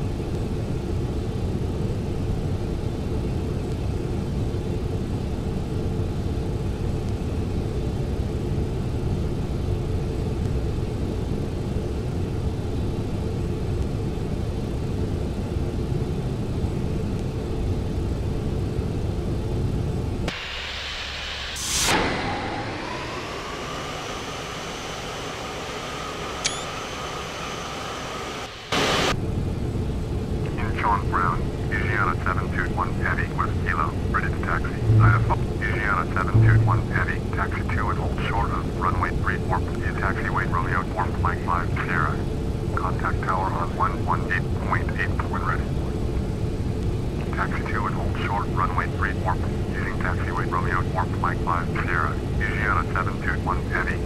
John Brown, Louisiana 721 Heavy with Kilo, ready to taxi. IFR, Louisiana 721 Heavy, taxi 2 and hold short of runway 34 via taxiway Romeo 4 flag 5 Sierra. Contact tower on 118.8 when ready. Taxi 2 and hold short, runway 34 using taxiway Romeo 4 flag 5 Sierra. Louisiana 721 Heavy.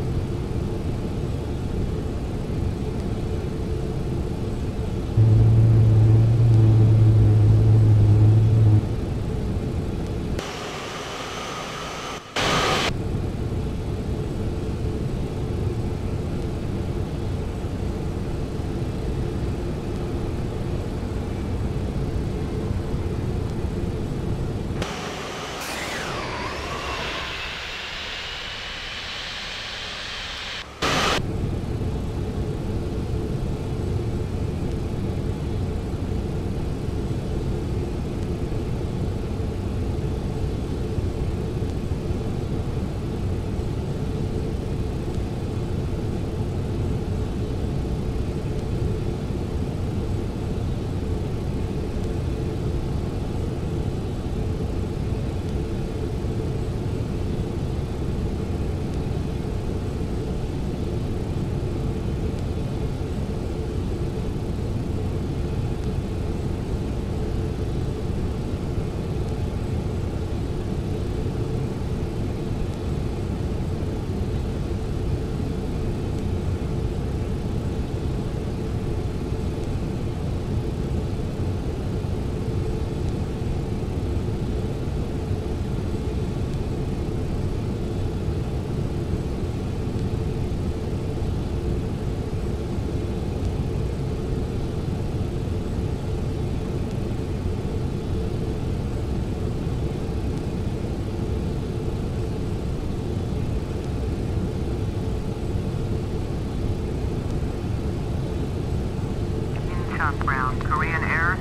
John Brown, Korean Air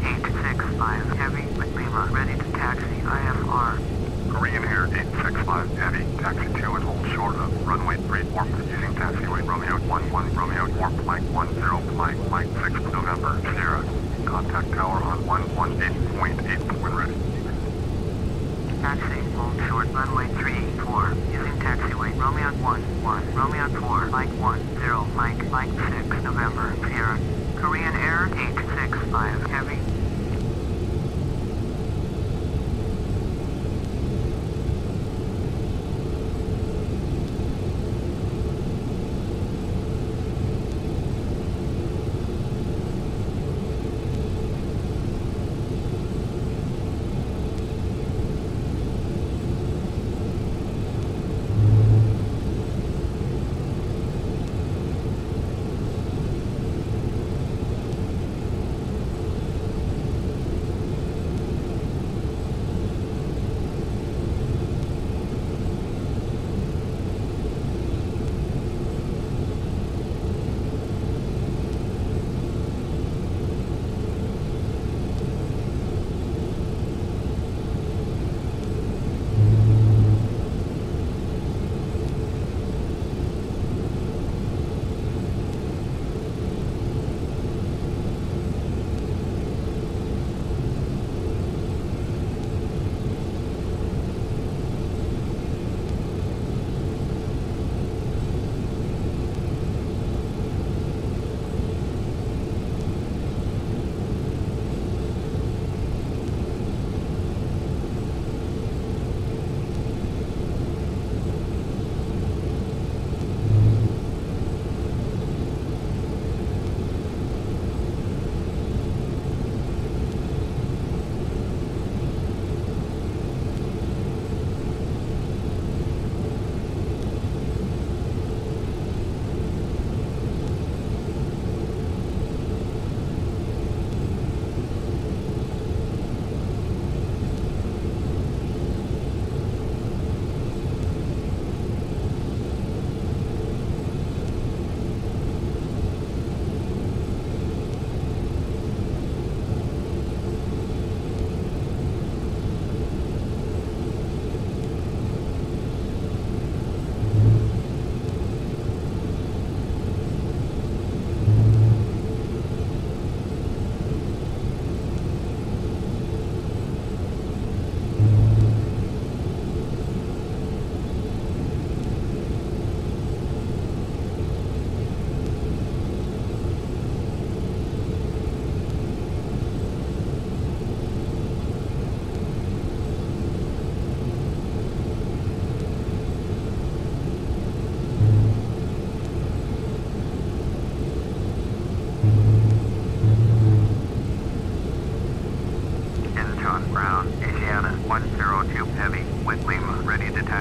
865 Heavy with Lima, ready to taxi, IFR. Korean Air 865 Heavy, taxi 2 and hold short of runway 34 using taxiway Romeo 11 Romeo 4 flight 10 flight 6 November Sierra. Contact tower on 118.8 when ready. Taxi, hold short runway 34 using taxiway Romeo 11 Romeo 4 flight 10 flight 6 November Sierra. Korean Air 865 Heavy.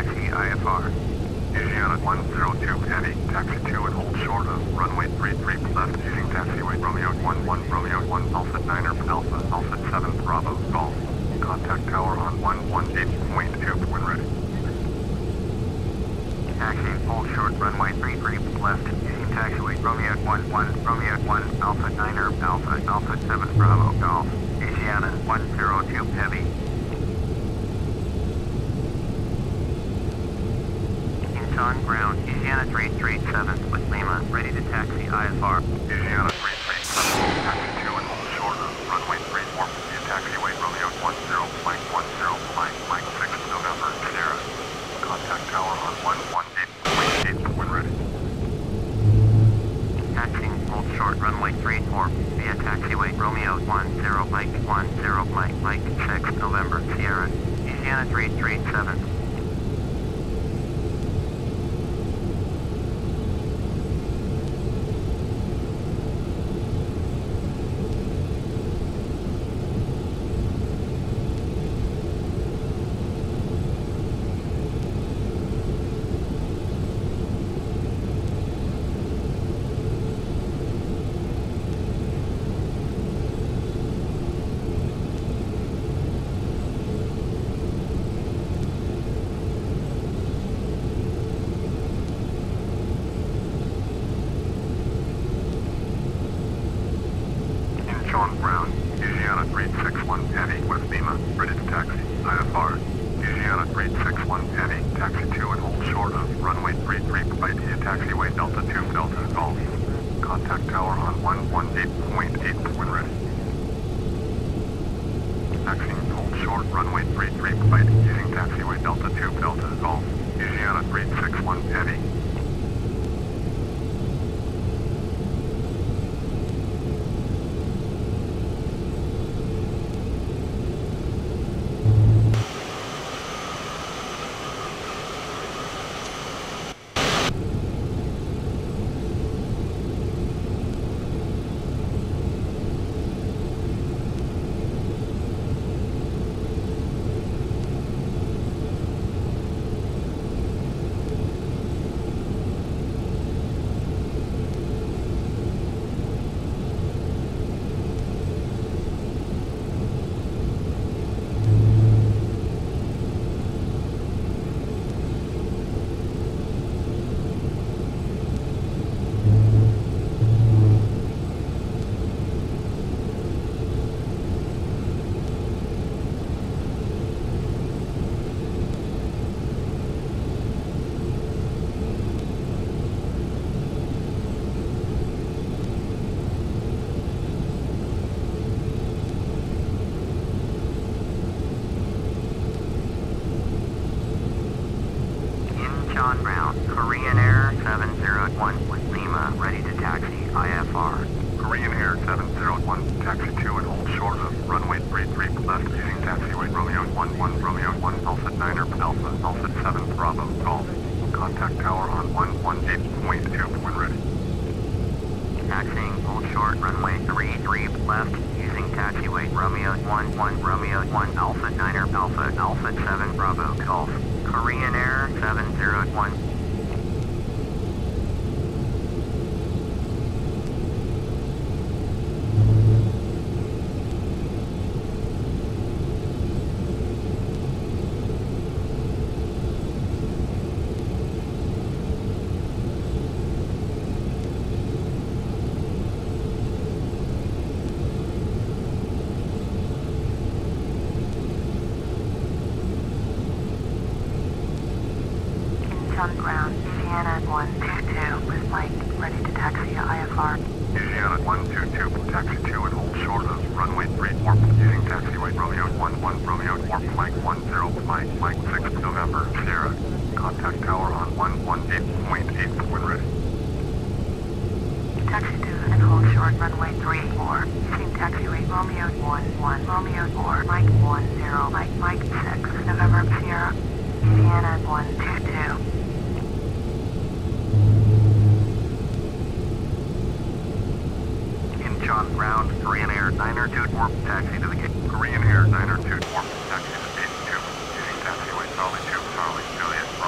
taxi IFR. Asiana 102 Heavy, taxi 2 and hold short of runway 33 left using taxiway Romeo 11 Romeo 1 Alpha 9er Alpha Alpha 7 Bravo Golf. Contact tower on 118.2 when ready. Taxi, hold short runway 33 left using taxiway Romeo 11 Romeo 1 Alpha 9er Alpha Alpha 7 Bravo Golf. Asiana 102 Heavy. On ground, Asiana 337 with Lima, ready to taxi IFR. Asiana 337, taxi 2 and hold short of runway 34 via taxiway Romeo 10, flight 10, flight 6 November, Sierra. Contact tower on 118.8 when ready. Taxiing, hold short runway 34 via taxiway Romeo 10, Mike 6 November, Sierra. Asiana 337. Sean Brown, Asiana 361 Heavy with Lima, ready to taxi, IFR. Asiana 361 Heavy, taxi 2 and hold short of runway 33 right via taxiway Delta 2 Delta Golf. Contact tower on 118.8 when ready. Taxiing, hold short runway 33 right using taxiway Delta 2 Delta Golf. Asiana 361 Heavy. Sean Brown, Korean Air 701 with Lima, ready to taxi, IFR. Korean Air 701, taxi 2 and hold short of runway 33 left using taxiway Romeo 11 Romeo 1 Alpha 9er Alpha Alpha 7 Bravo Golf. Contact tower on 118.2 when ready. Taxiing, hold short runway 33 left using taxiway Romeo 11 Romeo 1 Alpha 9er Alpha Alpha 7 Bravo Golf. Korean Air 701. On ground, Asiana 122 with Mike, ready to taxi IFR. Asiana 122, taxi 2 and hold short of runway 34 using taxiway Romeo 11 Romeo 4 Mike 10 Mike 6 November, Sierra. Contact tower on 118.8 when ready. Taxi 2 and hold short runway 34 using taxiway Romeo 11 Romeo 4 Mike 10 Mike 6 November, Sierra. Asiana 122. On ground, Korean Air 924, taxi to the gate. Korean Air 924, taxi to gate 2, using taxiway Charlie 2, Charlie, Juliet.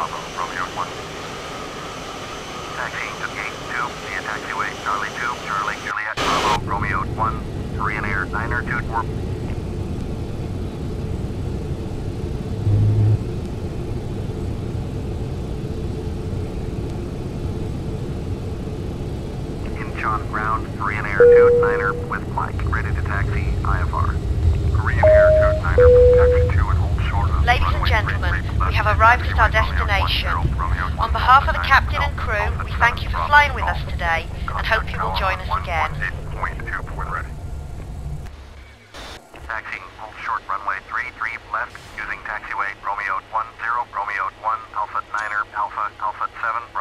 1, 3 in air, Niner 24. On ground, 3 in air, 2 Niner with Mike, ready to taxi IFR. 3 in air, 2 Niner, taxi 2 and hold short of Ladies and gentlemen, we have arrived at our destination. On behalf of the captain and crew, we thank you for flying with us today and hope you will join us again. Taxi, hold short runway 33 left, using taxiway Romeo 10, Romeo 1, Alpha Niner, Alpha 7.